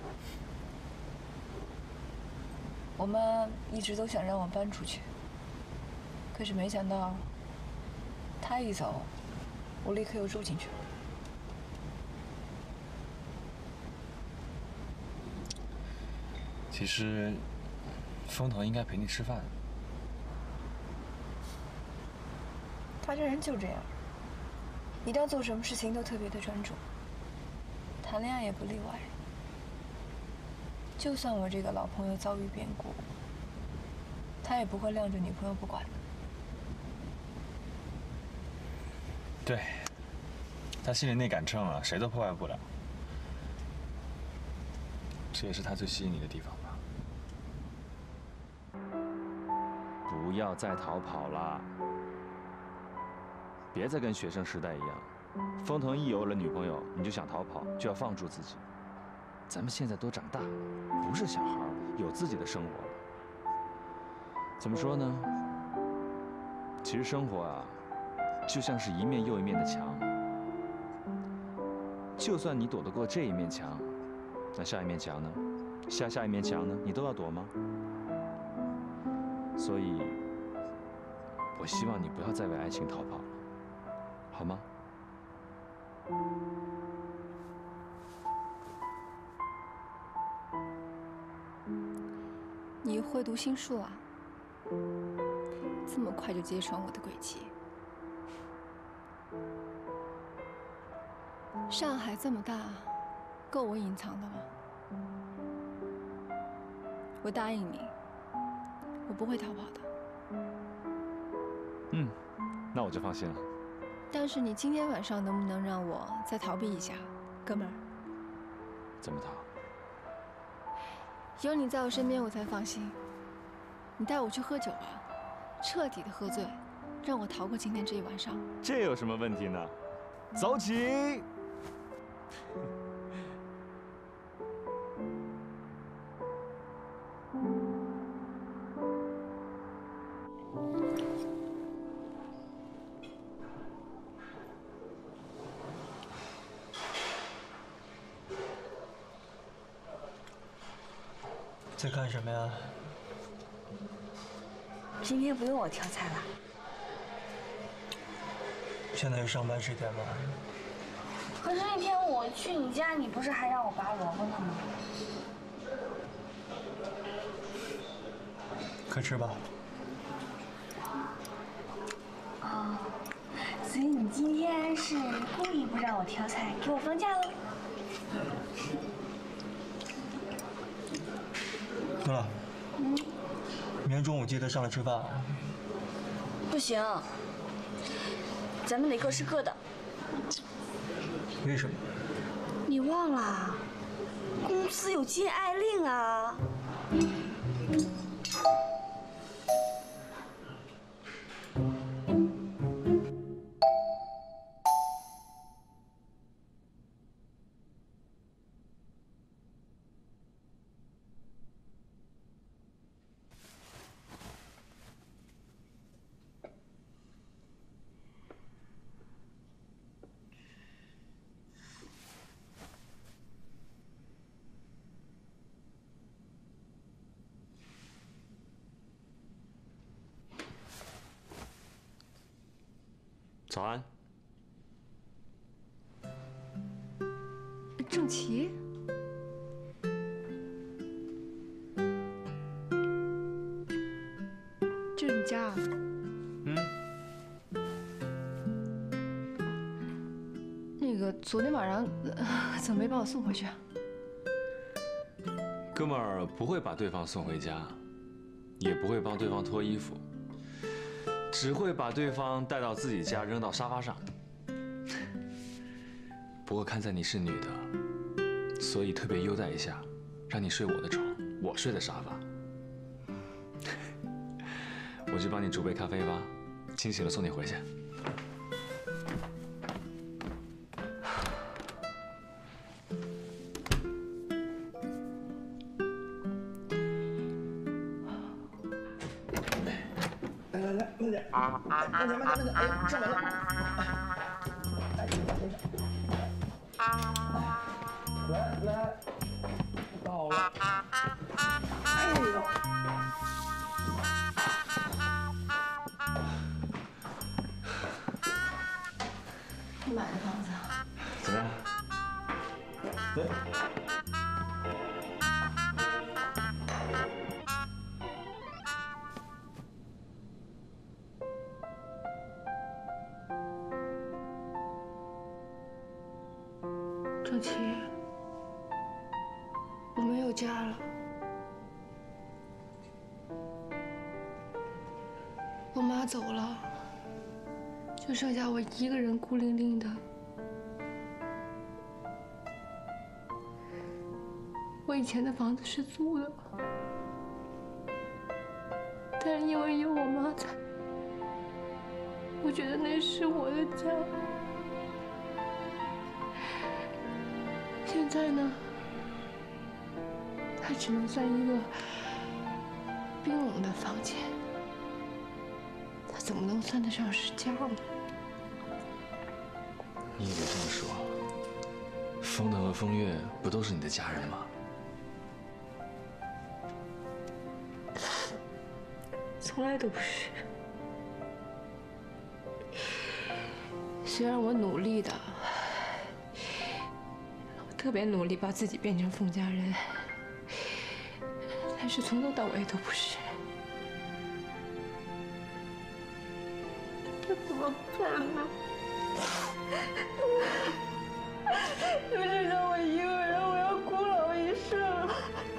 我妈一直都想让我搬出去，可是没想到，她一走，我立刻又住进去了。 其实，封腾应该陪你吃饭。 他这人就这样，一旦做什么事情都特别的专注，谈恋爱也不例外。就算我这个老朋友遭遇变故，他也不会晾着女朋友不管的。 对，他心里那杆秤啊，谁都破坏不了。这也是他最吸引你的地方吧。 不要再逃跑了，别再跟学生时代一样，封腾一有了女朋友，你就想逃跑，就要放逐自己。咱们现在都长大了，不是小孩，有自己的生活了。怎么说呢？其实生活啊，就像是一面又一面的墙。就算你躲得过这一面墙，那下一面墙呢？下一面墙呢？你都要躲吗？所以，我希望你不要再为爱情逃跑了，好吗？ 你会读心术啊？这么快就揭穿我的诡计？上海这么大，够我隐藏的了。我答应你，我不会逃跑的。 嗯，那我就放心了。 但是你今天晚上能不能让我再逃避一下，哥们儿？ 怎么逃？ 有你在我身边，我才放心。你带我去喝酒吧，彻底的喝醉，让我逃过今天这一晚上。 这有什么问题呢？走起！ 在干什么呀？ 今天不用我挑菜了。 现在是上班时间吗？ 可是那天我去你家，你不是还让我拔萝卜呢吗？ 快吃吧。 哦，所以你今天是故意不让我挑菜，给我放假喽？ 对了，明天中午记得上来吃饭。 不行，咱们得各吃各的。 为什么？ 你忘了，公司有禁爱令啊。 早安， 郑琪，这是你家啊？那个昨天晚上怎么没把我送回去啊？ 哥们儿不会把对方送回家，也不会帮对方脱衣服。只会把对方带到自己家，扔到沙发上。不过看在你是女的，所以特别优待一下，让你睡我的床，我睡的沙发。我去帮你煮杯咖啡吧，清醒了送你回去。 慢点，慢点，哎，上来了。来，到了。哎呦！ 你买的房子怎么样？对。 郑琪，我没有家了，我妈走了，就剩下我一个人孤零零的。我以前的房子是租的，但是因为有我妈在，我觉得那是我的家。现在呢，它只能算一个冰冷的房间，它怎么能算得上是家呢？ 你也别这么说，风腾和风月不都是你的家人吗？ 从来都不是。虽然我努力的，我特别努力把自己变成风家人，但是从头到尾都不是。这怎么办呢？就剩下我一个人，我要孤老一生。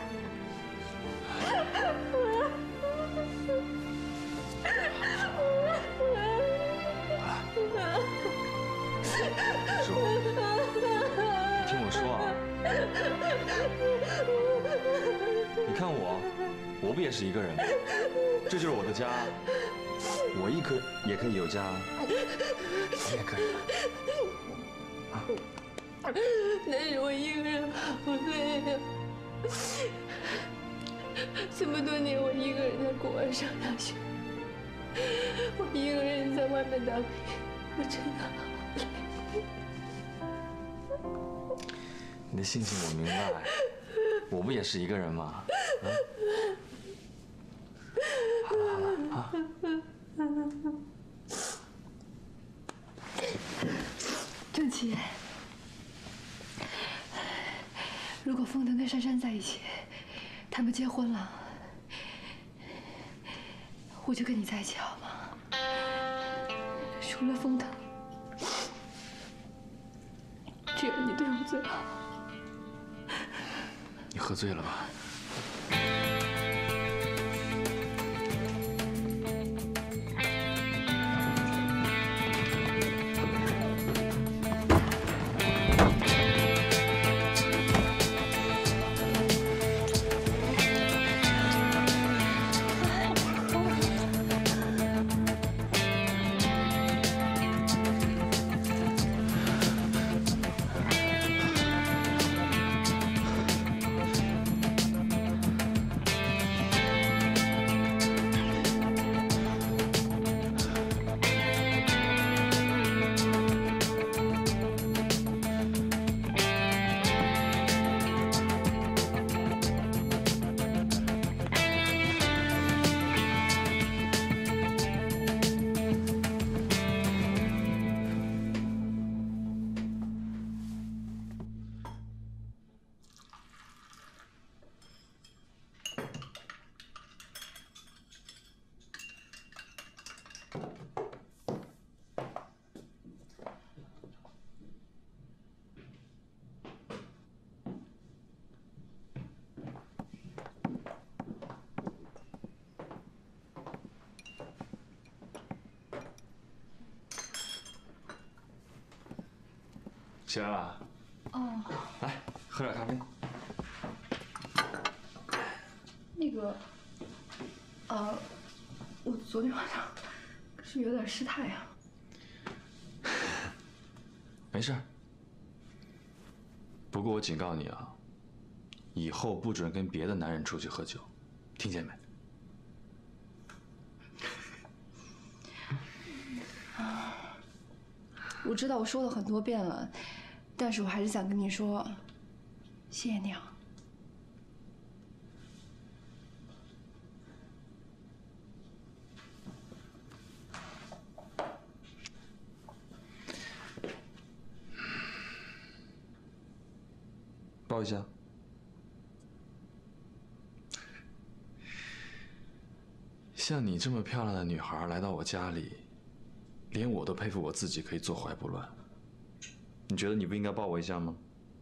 叔，听我说啊，你看我不也是一个人吗？这就是我的家，我也可以有家，你也可以。 但是我一个人好累呀！这么多年，我一个人在国外上大学，我一个人在外面打拼，我真的好累。 你的心情我明白，我不也是一个人吗？好了啊！ 郑琪，如果风腾跟珊珊在一起，他们结婚了，我就跟你在一起好吗？除了风腾，只有你对我最好。 你喝醉了吧？起来了。 哦。 来，喝点咖啡。 那个，我昨天晚上是有点失态啊。 没事。不过我警告你啊，以后不准跟别的男人出去喝酒，听见没？ 我知道我说了很多遍了，但是我还是想跟你说，谢谢你啊。 抱一下。像你这么漂亮的女孩来到我家里，连我都佩服我自己可以坐怀不乱。你觉得你不应该抱我一下吗？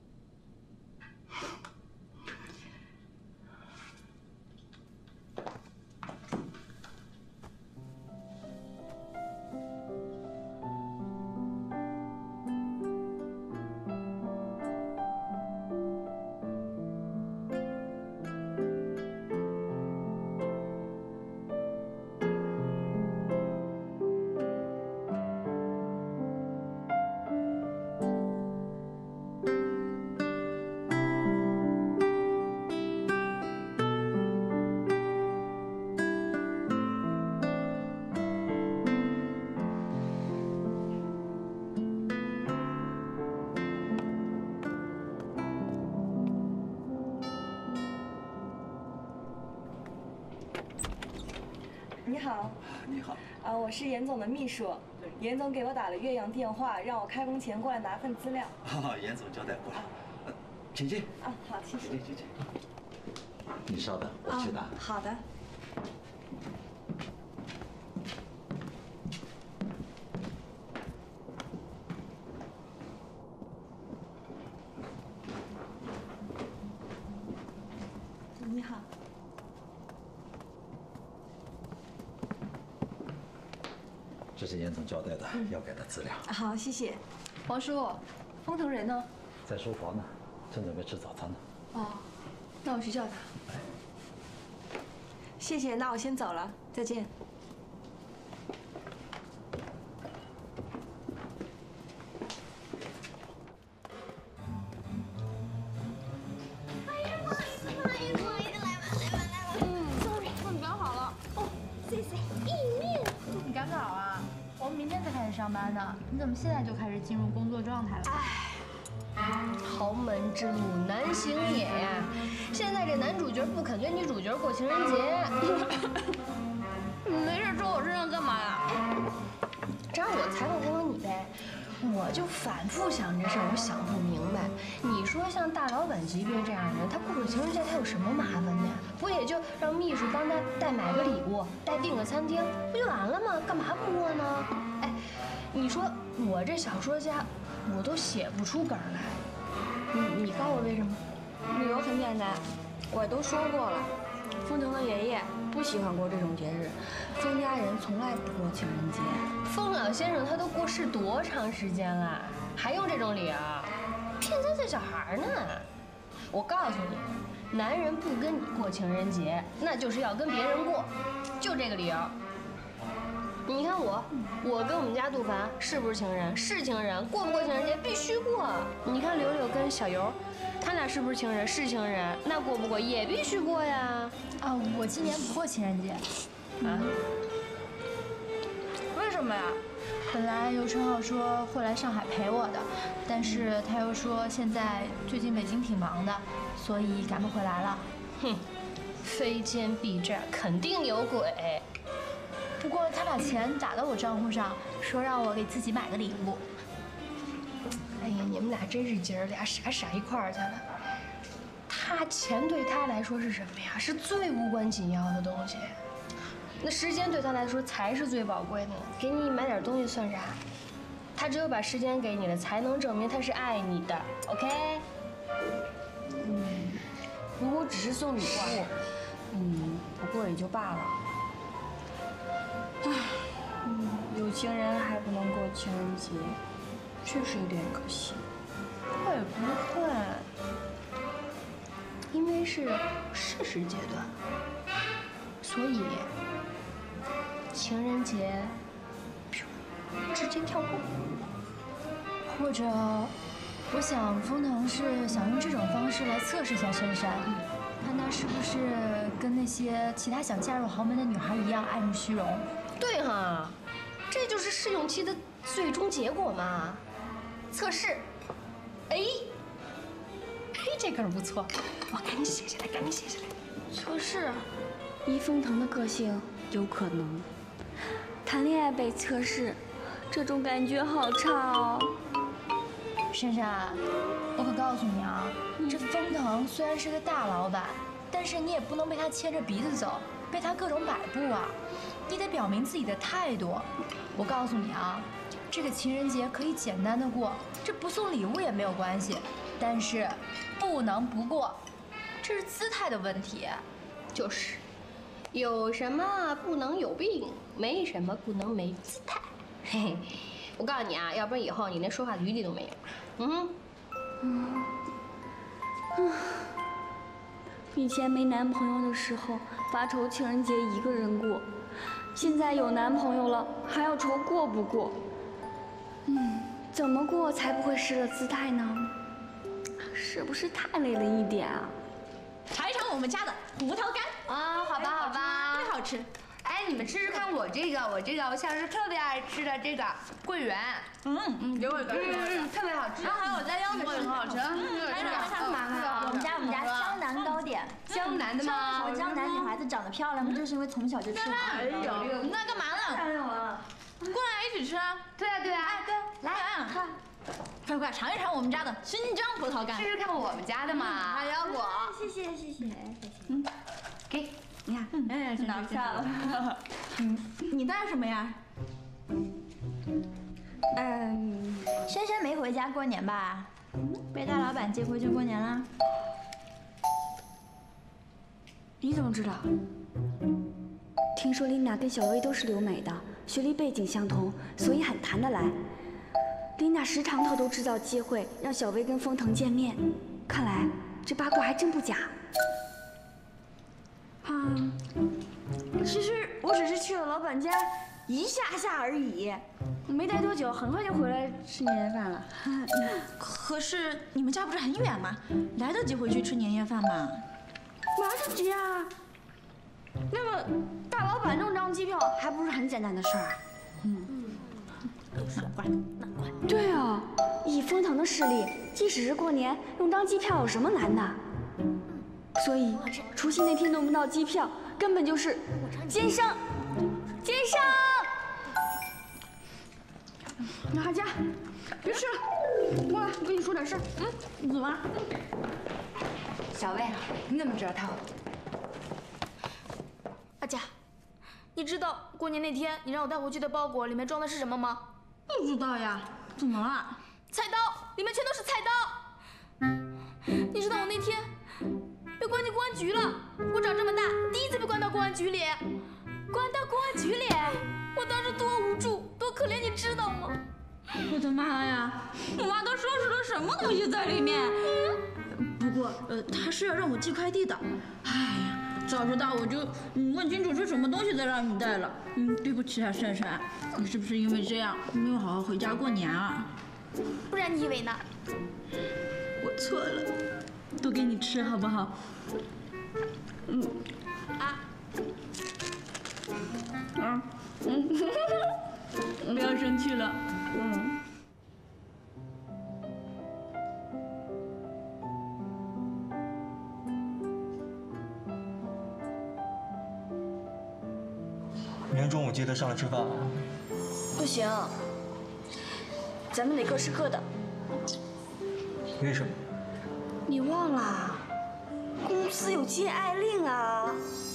你好， 你好， 我是严总的秘书，严总给我打了岳阳电话，让我开工前过来拿份资料。 严总交代过了，请进。 啊，好，谢谢。 请进。 你稍等，我去拿。 好的。你好。 这是严总交代的要给的资料。 好，谢谢。 王叔，封腾人呢？ 在书房呢，正准备吃早餐呢。 哦，那我去叫他。 谢谢，那我先走了，再见。 上班呢，你怎么现在就开始进入工作状态了？ 豪门之路难行也呀！现在这男主角不肯跟女主角过情人节， 你没事戳我身上干嘛呀？ 这让我采访你呗。我就反复想这事儿，我想不明白。你说像大老板级别这样的人，他过个情人节，他有什么麻烦的呀？不也就让秘书帮他代买个礼物，代订个餐厅，不就完了吗？干嘛不过呢？哎，你说我这小说家，我都写不出梗来。你告我为什么？ 理由很简单，我都说过了，封腾的爷爷不喜欢过这种节日，封家人从来不过情人节。 封老先生他都过世多长时间了，还用这种理由骗3岁小孩呢？我告诉你，男人不跟你过情人节，那就是要跟别人过，就这个理由。你看我跟我们家杜凡是不是情人？是情人，过不过情人节必须过。你看柳柳跟小游，他俩是不是情人？是情人，那过不过也必须过呀。 啊，我今年不过情人节。 啊？ 为什么呀？本来尤春浩说会来上海陪我的，但是他又说现在最近北京挺忙的，所以赶不回来了。 哼，非奸必诈，肯定有鬼。 不过他把钱打到我账户上，说让我给自己买个礼物。 哎呀，你们俩真是姐儿俩傻一块儿去了。他钱对他来说是什么呀？是最无关紧要的东西。那时间对他来说才是最宝贵的。给你买点东西算啥？他只有把时间给你了，才能证明他是爱你的。OK？ 如果只是送礼物，不过也就罢了。唉，有情人还不能过情人节，确实有点可惜。 会不会？因为是事实阶段，所以情人节直接跳过。 或者，我想封腾是想用这种方式来测试一下珊珊，看她是不是跟那些其他想嫁入豪门的女孩一样爱慕虚荣。 对哈， 这就是试用期的最终结果嘛。测试，哎，这可是不错，我赶紧写下来，赶紧写下来。 测试，依风腾的个性，有可能谈恋爱被测试，这种感觉好差哦。 珊珊，我可告诉你啊，这风腾虽然是个大老板，但是你也不能被他牵着鼻子走，被他各种摆布啊。你得表明自己的态度。我告诉你啊，这个情人节可以简单的过，这不送礼物也没有关系，但是不能不过，这是姿态的问题。就是，有什么不能有病，没什么不能没姿态。嘿嘿，我告诉你啊，要不然以后你连说话的余地都没有。 以前没男朋友的时候，发愁情人节一个人过，现在有男朋友了，还要愁过不过。怎么过才不会失了姿态呢？是不是太累了一点啊？ 尝一尝我们家的葡萄干啊，好吧，好吧， 最好吃。 哎，你们吃吃看我这个，我小时候特别爱吃的这个桂圆。 给我一个。 特别好吃。 然后还有咱腰子吃，很好吃。 我们家江南糕点， 江南的吗？ 我江南女孩子长得漂亮吗？就是因为从小就吃。 哎呦，那干嘛呢？过来一起吃啊！ 对啊，对啊。 哎，对，来，快尝一尝我们家的新疆葡萄干， 试试看我们家的嘛。 还有腰果。 谢谢。 给， 你看，拿下了。你带什么呀？ 珊珊没回家过年吧？被大老板接回去过年了。 你怎么知道？听说琳娜跟小薇都是留美的，学历背景相同，所以很谈得来。琳娜时常偷偷制造机会让小薇跟风腾见面，看来这八卦还真不假。其实我只是去了老板家一下而已，没待多久，很快就回来吃年夜饭了。 可是你们家不是很远吗？来得及回去吃年夜饭吗？ 来得及啊！那么大老板弄张机票还不是很简单的事儿？ 难怪。 对啊，以风腾的势力，即使是过年，弄张机票有什么难的？所以除夕那天弄不到机票，根本就是奸商！阿佳，别吃了，过来，我跟你说点事儿。怎么了？ 小薇，你怎么知道他？ 阿佳，你知道过年那天你让我带回去的包裹里面装的是什么吗？ 不知道呀，怎么了？ 菜刀，里面全都是菜刀。你知道我那天被关进公安局了，我长这么大第一次被关到公安局里，我当时多无助，多可怜，你知道吗？ 我的妈呀！我妈都收拾了什么东西在里面？不过她是要让我寄快递的。哎呀，早知道我就问清楚是什么东西再让你带了。对不起啊，珊珊，你是不是因为这样没有好好回家过年啊？ 不然你以为呢？ 我错了，多给你吃好不好？不要生气了。 明天中午接他上来吃饭。 不行，咱们得各吃各的。 为什么？ 你忘了，公司有禁爱令啊。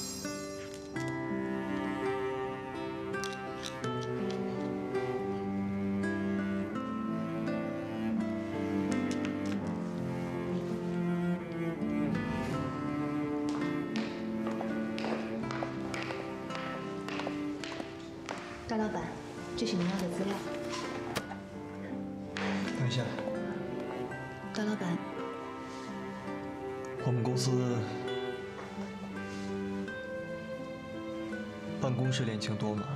大老板，这是您要的资料。 等一下， 大老板， 我们公司办公室恋情多吗？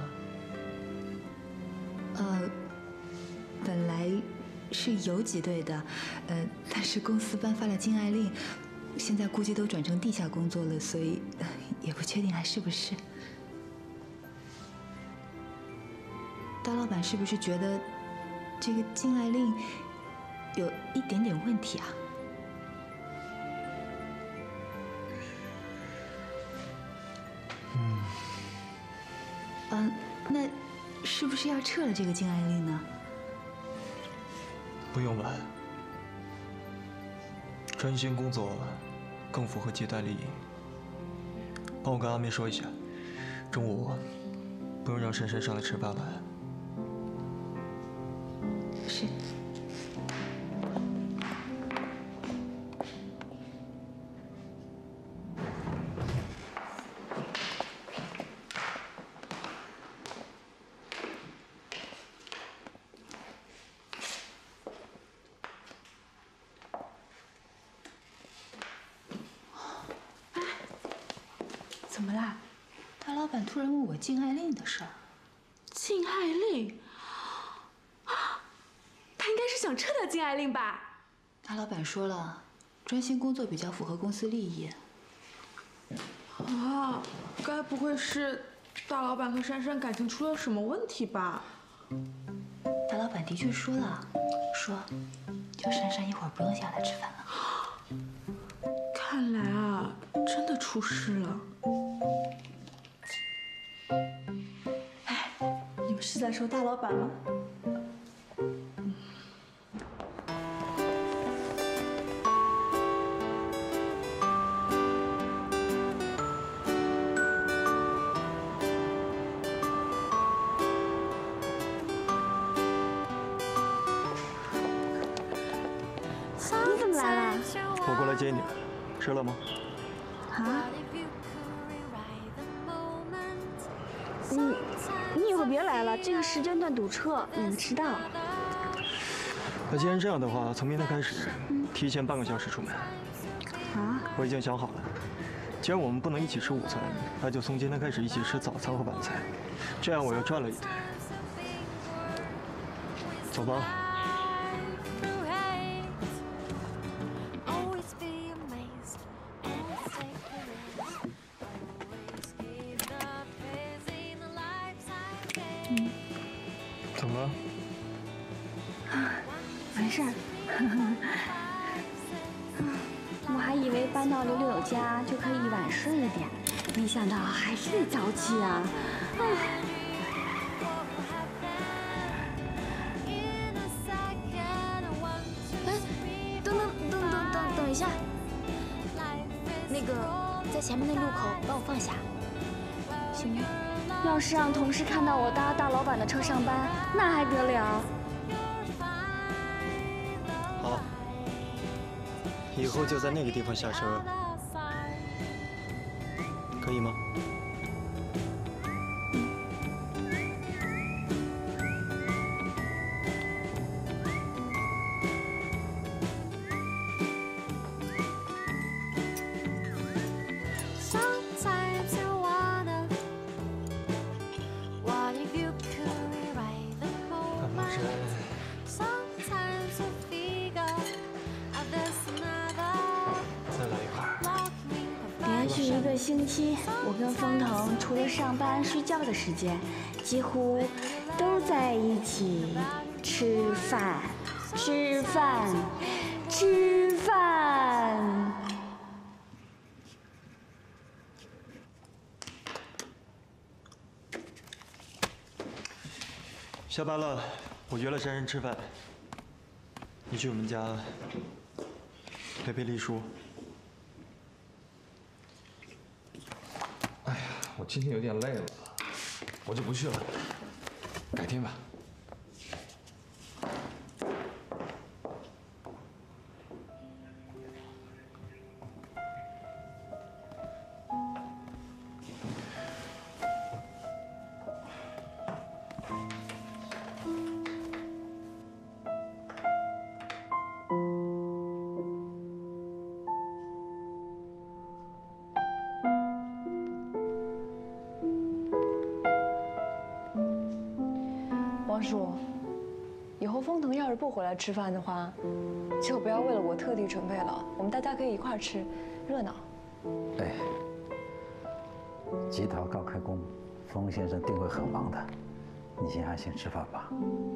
本来是有几对的，但是公司颁发了禁爱令，现在估计都转成地下工作了，所以也不确定还是不是。 大老板是不是觉得这个禁爱令有一点点问题啊？那是不是要撤了这个禁爱令呢？ 不用吧，专心工作更符合接待利益。帮我跟阿妹说一下，中午不用让珊珊上来吃饭了。 是。 怎么啦？大老板突然问我禁爱令的事儿。 禁爱令？他应该是想撤掉禁爱令吧？ 大老板说了，专心工作比较符合公司利益。 啊，该不会是大老板和珊珊感情出了什么问题吧？ 大老板的确说了，说叫珊珊一会儿不用下来吃饭了。 看来啊，真的出事了。哎，你们是在说大老板吗？ 你怎么来了？ 我过来接你了，吃了吗？ 啊？你以后别来了，这个时间段堵车，免得迟到。 那既然这样的话，从明天开始，提前半个小时出门。 啊？ 我已经想好了，既然我们不能一起吃午餐，那就从今天开始一起吃早餐和晚餐，这样我又赚了一顿。走吧。怎么了？ 没事儿。我还以为搬到柳柳家就可以晚睡一点，没想到还是得早起啊。 等一下，那个在前面那路口帮我放下，行吗？ 要是让同事看到我搭大老板的车上班，那还得了？ 好，以后就在那个地方下车，可以吗？ 一个星期，我跟风腾除了上班睡觉的时间，几乎都在一起吃饭、吃饭、吃饭。 下班了，我约了珊珊吃饭，你去我们家陪陪丽叔。 我今天有点累了，我就不去了，改天吧。 王叔，以后风腾要是不回来吃饭的话，就不要为了我特地准备了，我们大家可以一块儿吃，热闹。 哎，吉桃刚开工，风先生定会很忙的， 你先安心吃饭吧。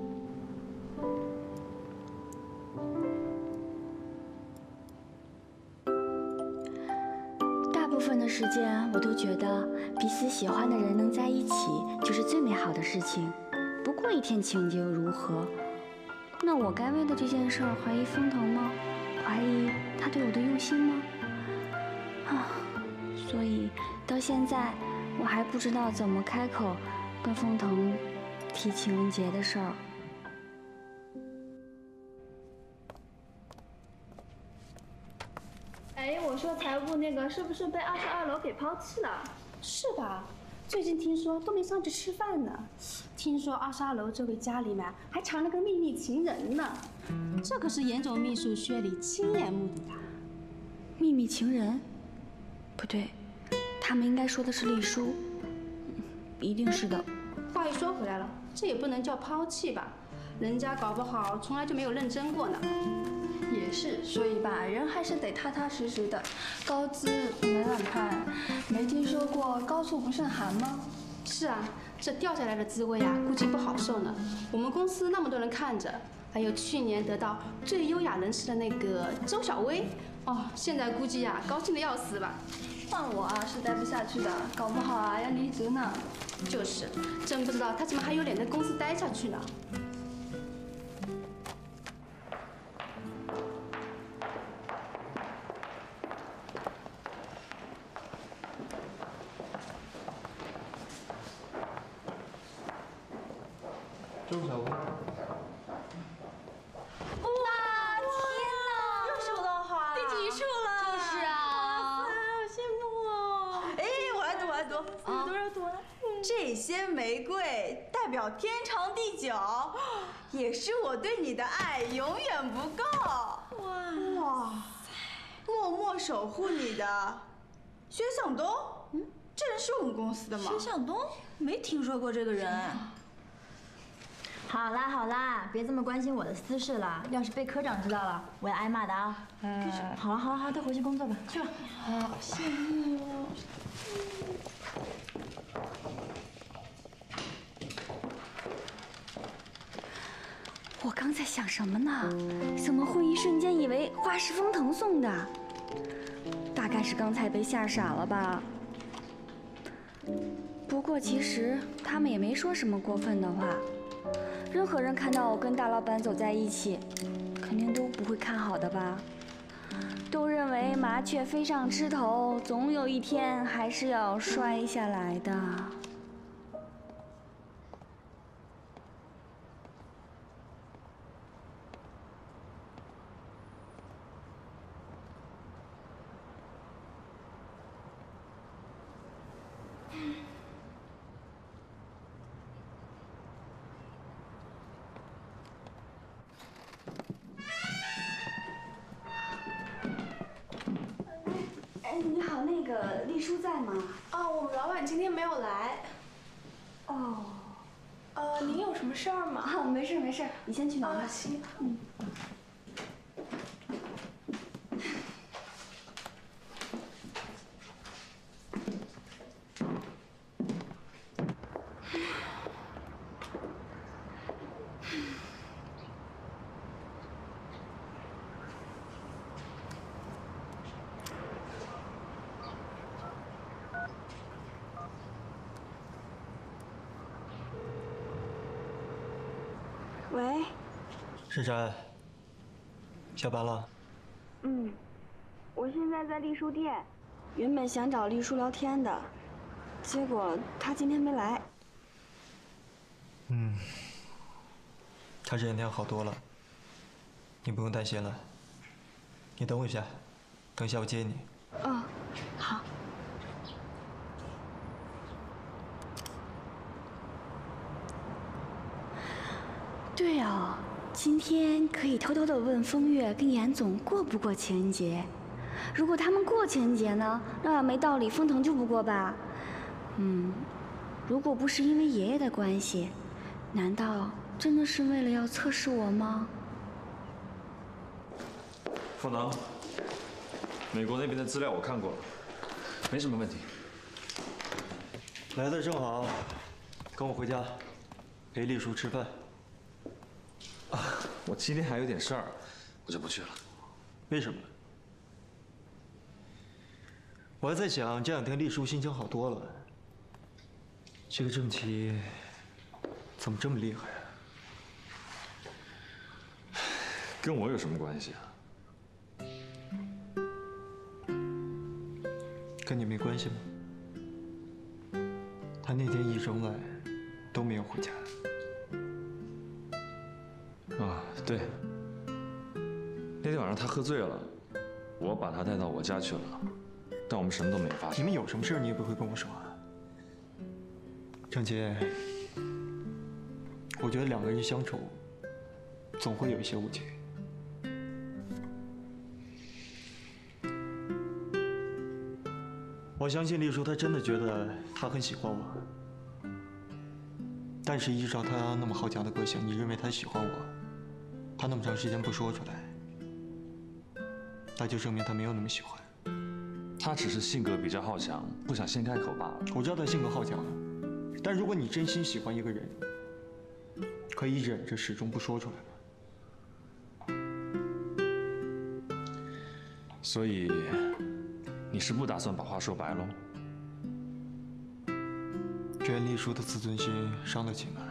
大部分的时间，我都觉得彼此喜欢的人能在一起就是最美好的事情。不过一天情人节又如何？那我该为了这件事儿怀疑风腾吗？怀疑他对我的用心吗？啊，所以到现在我还不知道怎么开口跟风腾提情人节的事儿。 哎，我说财务部那个是不是被22楼给抛弃了？ 是吧？最近听说都没上去吃饭呢。听说22楼这位家里面还藏了个秘密情人呢，这可是严总秘书薛礼亲眼目睹的。 秘密情人？不对，他们应该说的是丽叔。一定是的。 话又说回来了，这也不能叫抛弃吧？人家搞不好从来就没有认真过呢。 也是，所以吧，人还是得踏踏实实的，高姿不能乱攀。没听说过高处不胜寒吗？ 是啊，这掉下来的滋味啊，估计不好受呢。我们公司那么多人看着，还有去年得到最优雅人士的那个周小薇，哦，现在估计啊，高兴的要死吧。 换我啊，是待不下去的，搞不好啊要离职呢。 就是，真不知道他怎么还有脸在公司待下去呢。 周小薇。 哇，天哪！ 又收到花， 第几束了？ 就是啊，好羡慕哦！ 哎，我来读， 多少朵？ 这些玫瑰代表天长地久，也是我对你的爱永远不够。哇，默默守护你的薛向东，这人是我们公司的吗？ 薛向东，没听说过这个人。 好啦好啦，别这么关心我的私事了。要是被科长知道了，我要挨骂的啊。好了，都回去工作吧，去吧。 好羡慕哦。 我刚在想什么呢？怎么会一瞬间以为花是风腾送的？大概是刚才被吓傻了吧。不过其实他们也没说什么过分的话。任何人看到我跟大老板走在一起，肯定都不会看好的吧？都认为麻雀飞上枝头，总有一天还是要摔下来的。你好，那个丽叔在吗？ 哦，我们老板今天没有来。 哦， 您有什么事儿吗？ 啊，没事，你先去忙吧。 行。 喂， 珊珊，下班了？ 我现在在丽书店，原本想找丽叔聊天的，结果他今天没来。 他这两天好多了，你不用担心了。你等我一下，等一下我接你。 哦，好。对哦，今天可以偷偷的问风月跟严总过不过情人节。如果他们过情人节呢，那没道理风腾就不过吧？如果不是因为爷爷的关系，难道真的是为了要测试我吗？ 风腾，美国那边的资料我看过了，没什么问题。 来的正好，跟我回家。 陪丽叔吃饭。 我今天还有点事儿，我就不去了。 为什么？我还在想，这2天丽叔心情好多了。这个郑琪怎么这么厉害啊？ 跟我有什么关系啊？ 跟你没关系吗？他那天一整晚都没有回家。 啊，对。那天晚上他喝醉了，我把他带到我家去了，但我们什么都没发现。 你们有什么事你也不会跟我说啊？郑杰，我觉得2个人相处总会有一些误解。我相信丽叔，他真的觉得他很喜欢我，但是依照他那么好强的个性，你认为他喜欢我，他那么长时间不说出来，那就证明他没有那么喜欢。 他只是性格比较好强，不想先开口罢了。 我知道他性格好强，但如果你真心喜欢一个人，可以忍着始终不说出来吗？ 所以，你是不打算把话说白喽？ 觉得丽叔的自尊心伤得起吗？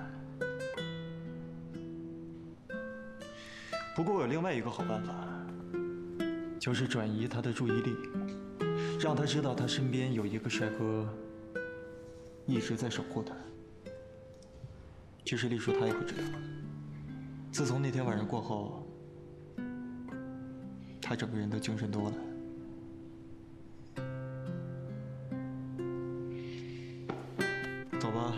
不过我有另外一个好办法，就是转移他的注意力，让他知道他身边有一个帅哥一直在守护他。其实丽叔他也会知道，自从那天晚上过后，他整个人都精神多了。走吧。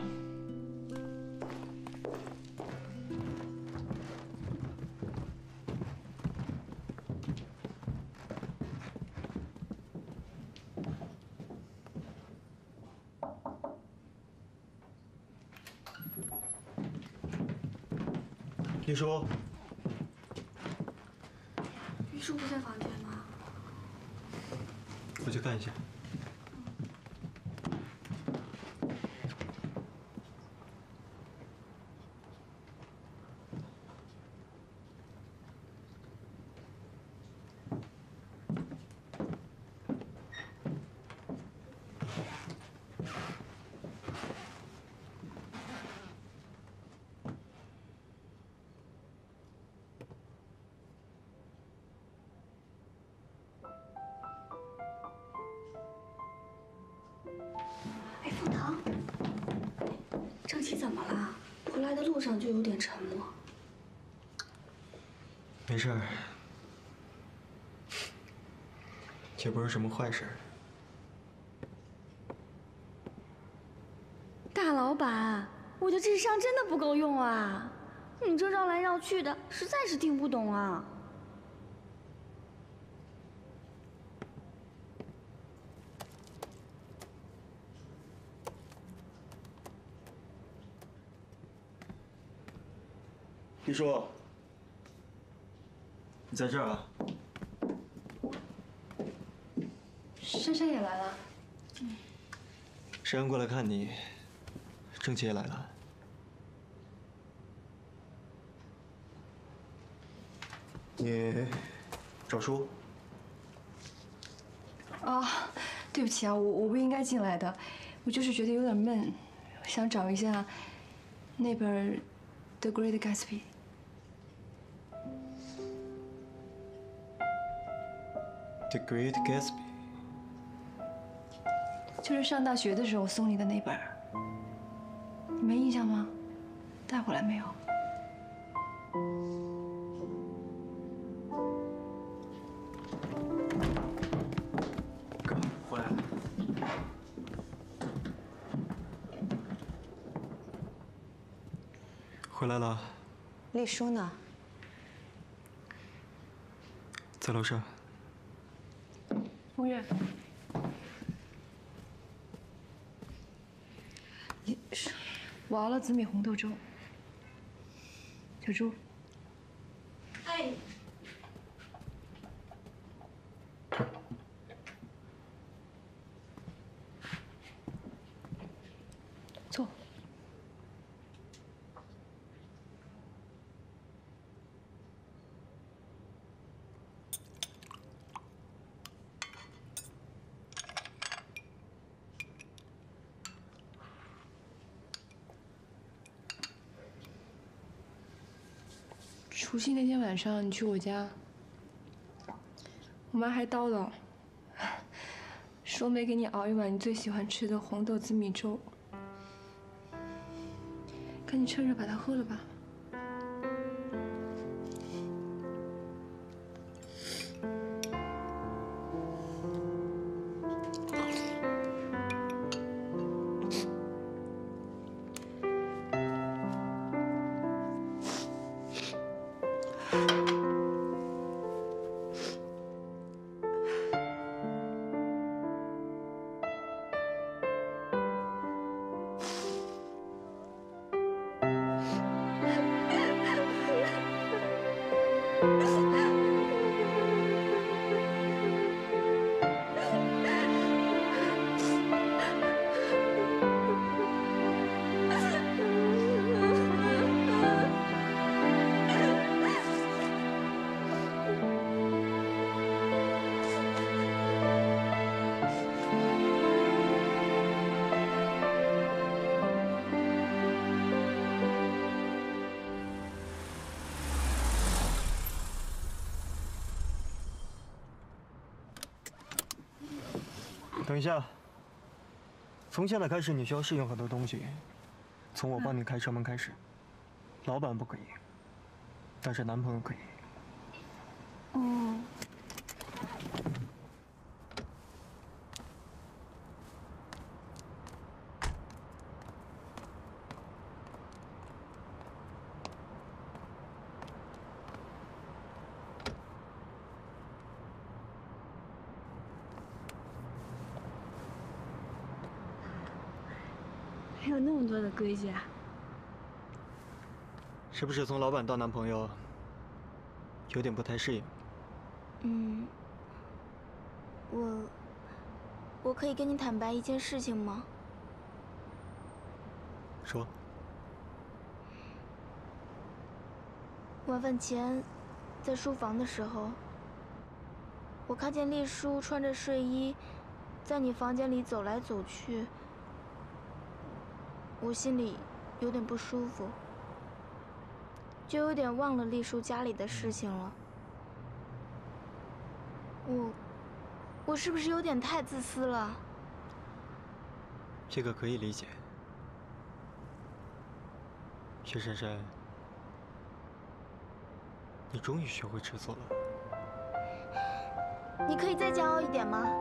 丽叔， 玉叔不在房间吗？ 我去看一下。 哎，凤堂，郑琪怎么了？回来的路上就有点沉默。 没事儿，也不是什么坏事。 大老板，我的智商真的不够用啊！你这绕来绕去的，实在是听不懂啊。 丽叔，你在这儿啊？ 珊珊也来了。 珊珊过来看你，郑琪也来了。你找书？ 啊，对不起啊，我不应该进来的，我就是觉得有点闷，想找一下那本《The Great Gatsby》。 The Great Gatsby， 就是上大学的时候送你的那本，你没印象吗？带回来没有？ 回来了。回来了。 丽叔呢？ 在楼上。 风月，我熬了紫米红豆粥。小朱， 哎， 坐。 除夕那天晚上，你去我家，我妈还叨叨，说没给你熬一碗你最喜欢吃的红豆紫米粥。赶紧趁热把它喝了吧。 等一下，从现在开始你需要适应很多东西，从我帮你开车门开始。老板不可以，但是男朋友可以。 哦。 还有那么多的规矩啊！ 是不是从老板到男朋友有点不太适应？ 嗯，我可以跟你坦白一件事情吗？ 说。 晚饭前，在书房的时候，我看见丽叔穿着睡衣，在你房间里走来走去。 我心里有点不舒服，就有点忘了丽叔家里的事情了。我是不是有点太自私了？ 这个可以理解。薛珊珊，你终于学会知足了。 你可以再骄傲一点吗？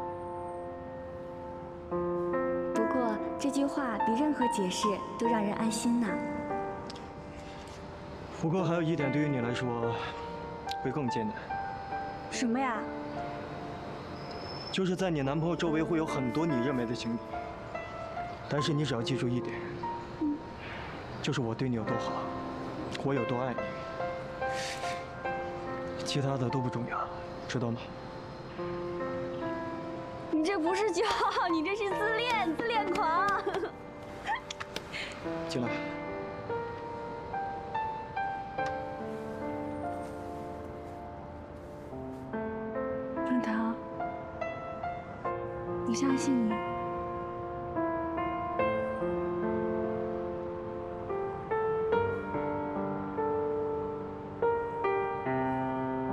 这句话比任何解释都让人安心呢。 不过还有一点，对于你来说会更艰难。 什么呀？ 就是在你男朋友周围会有很多你认为的情侣，但是你只要记住一点，就是我对你有多好，我有多爱你，其他的都不重要，知道吗？ 你这不是骄傲，你这是自恋狂。 进来。 风腾，我相信你。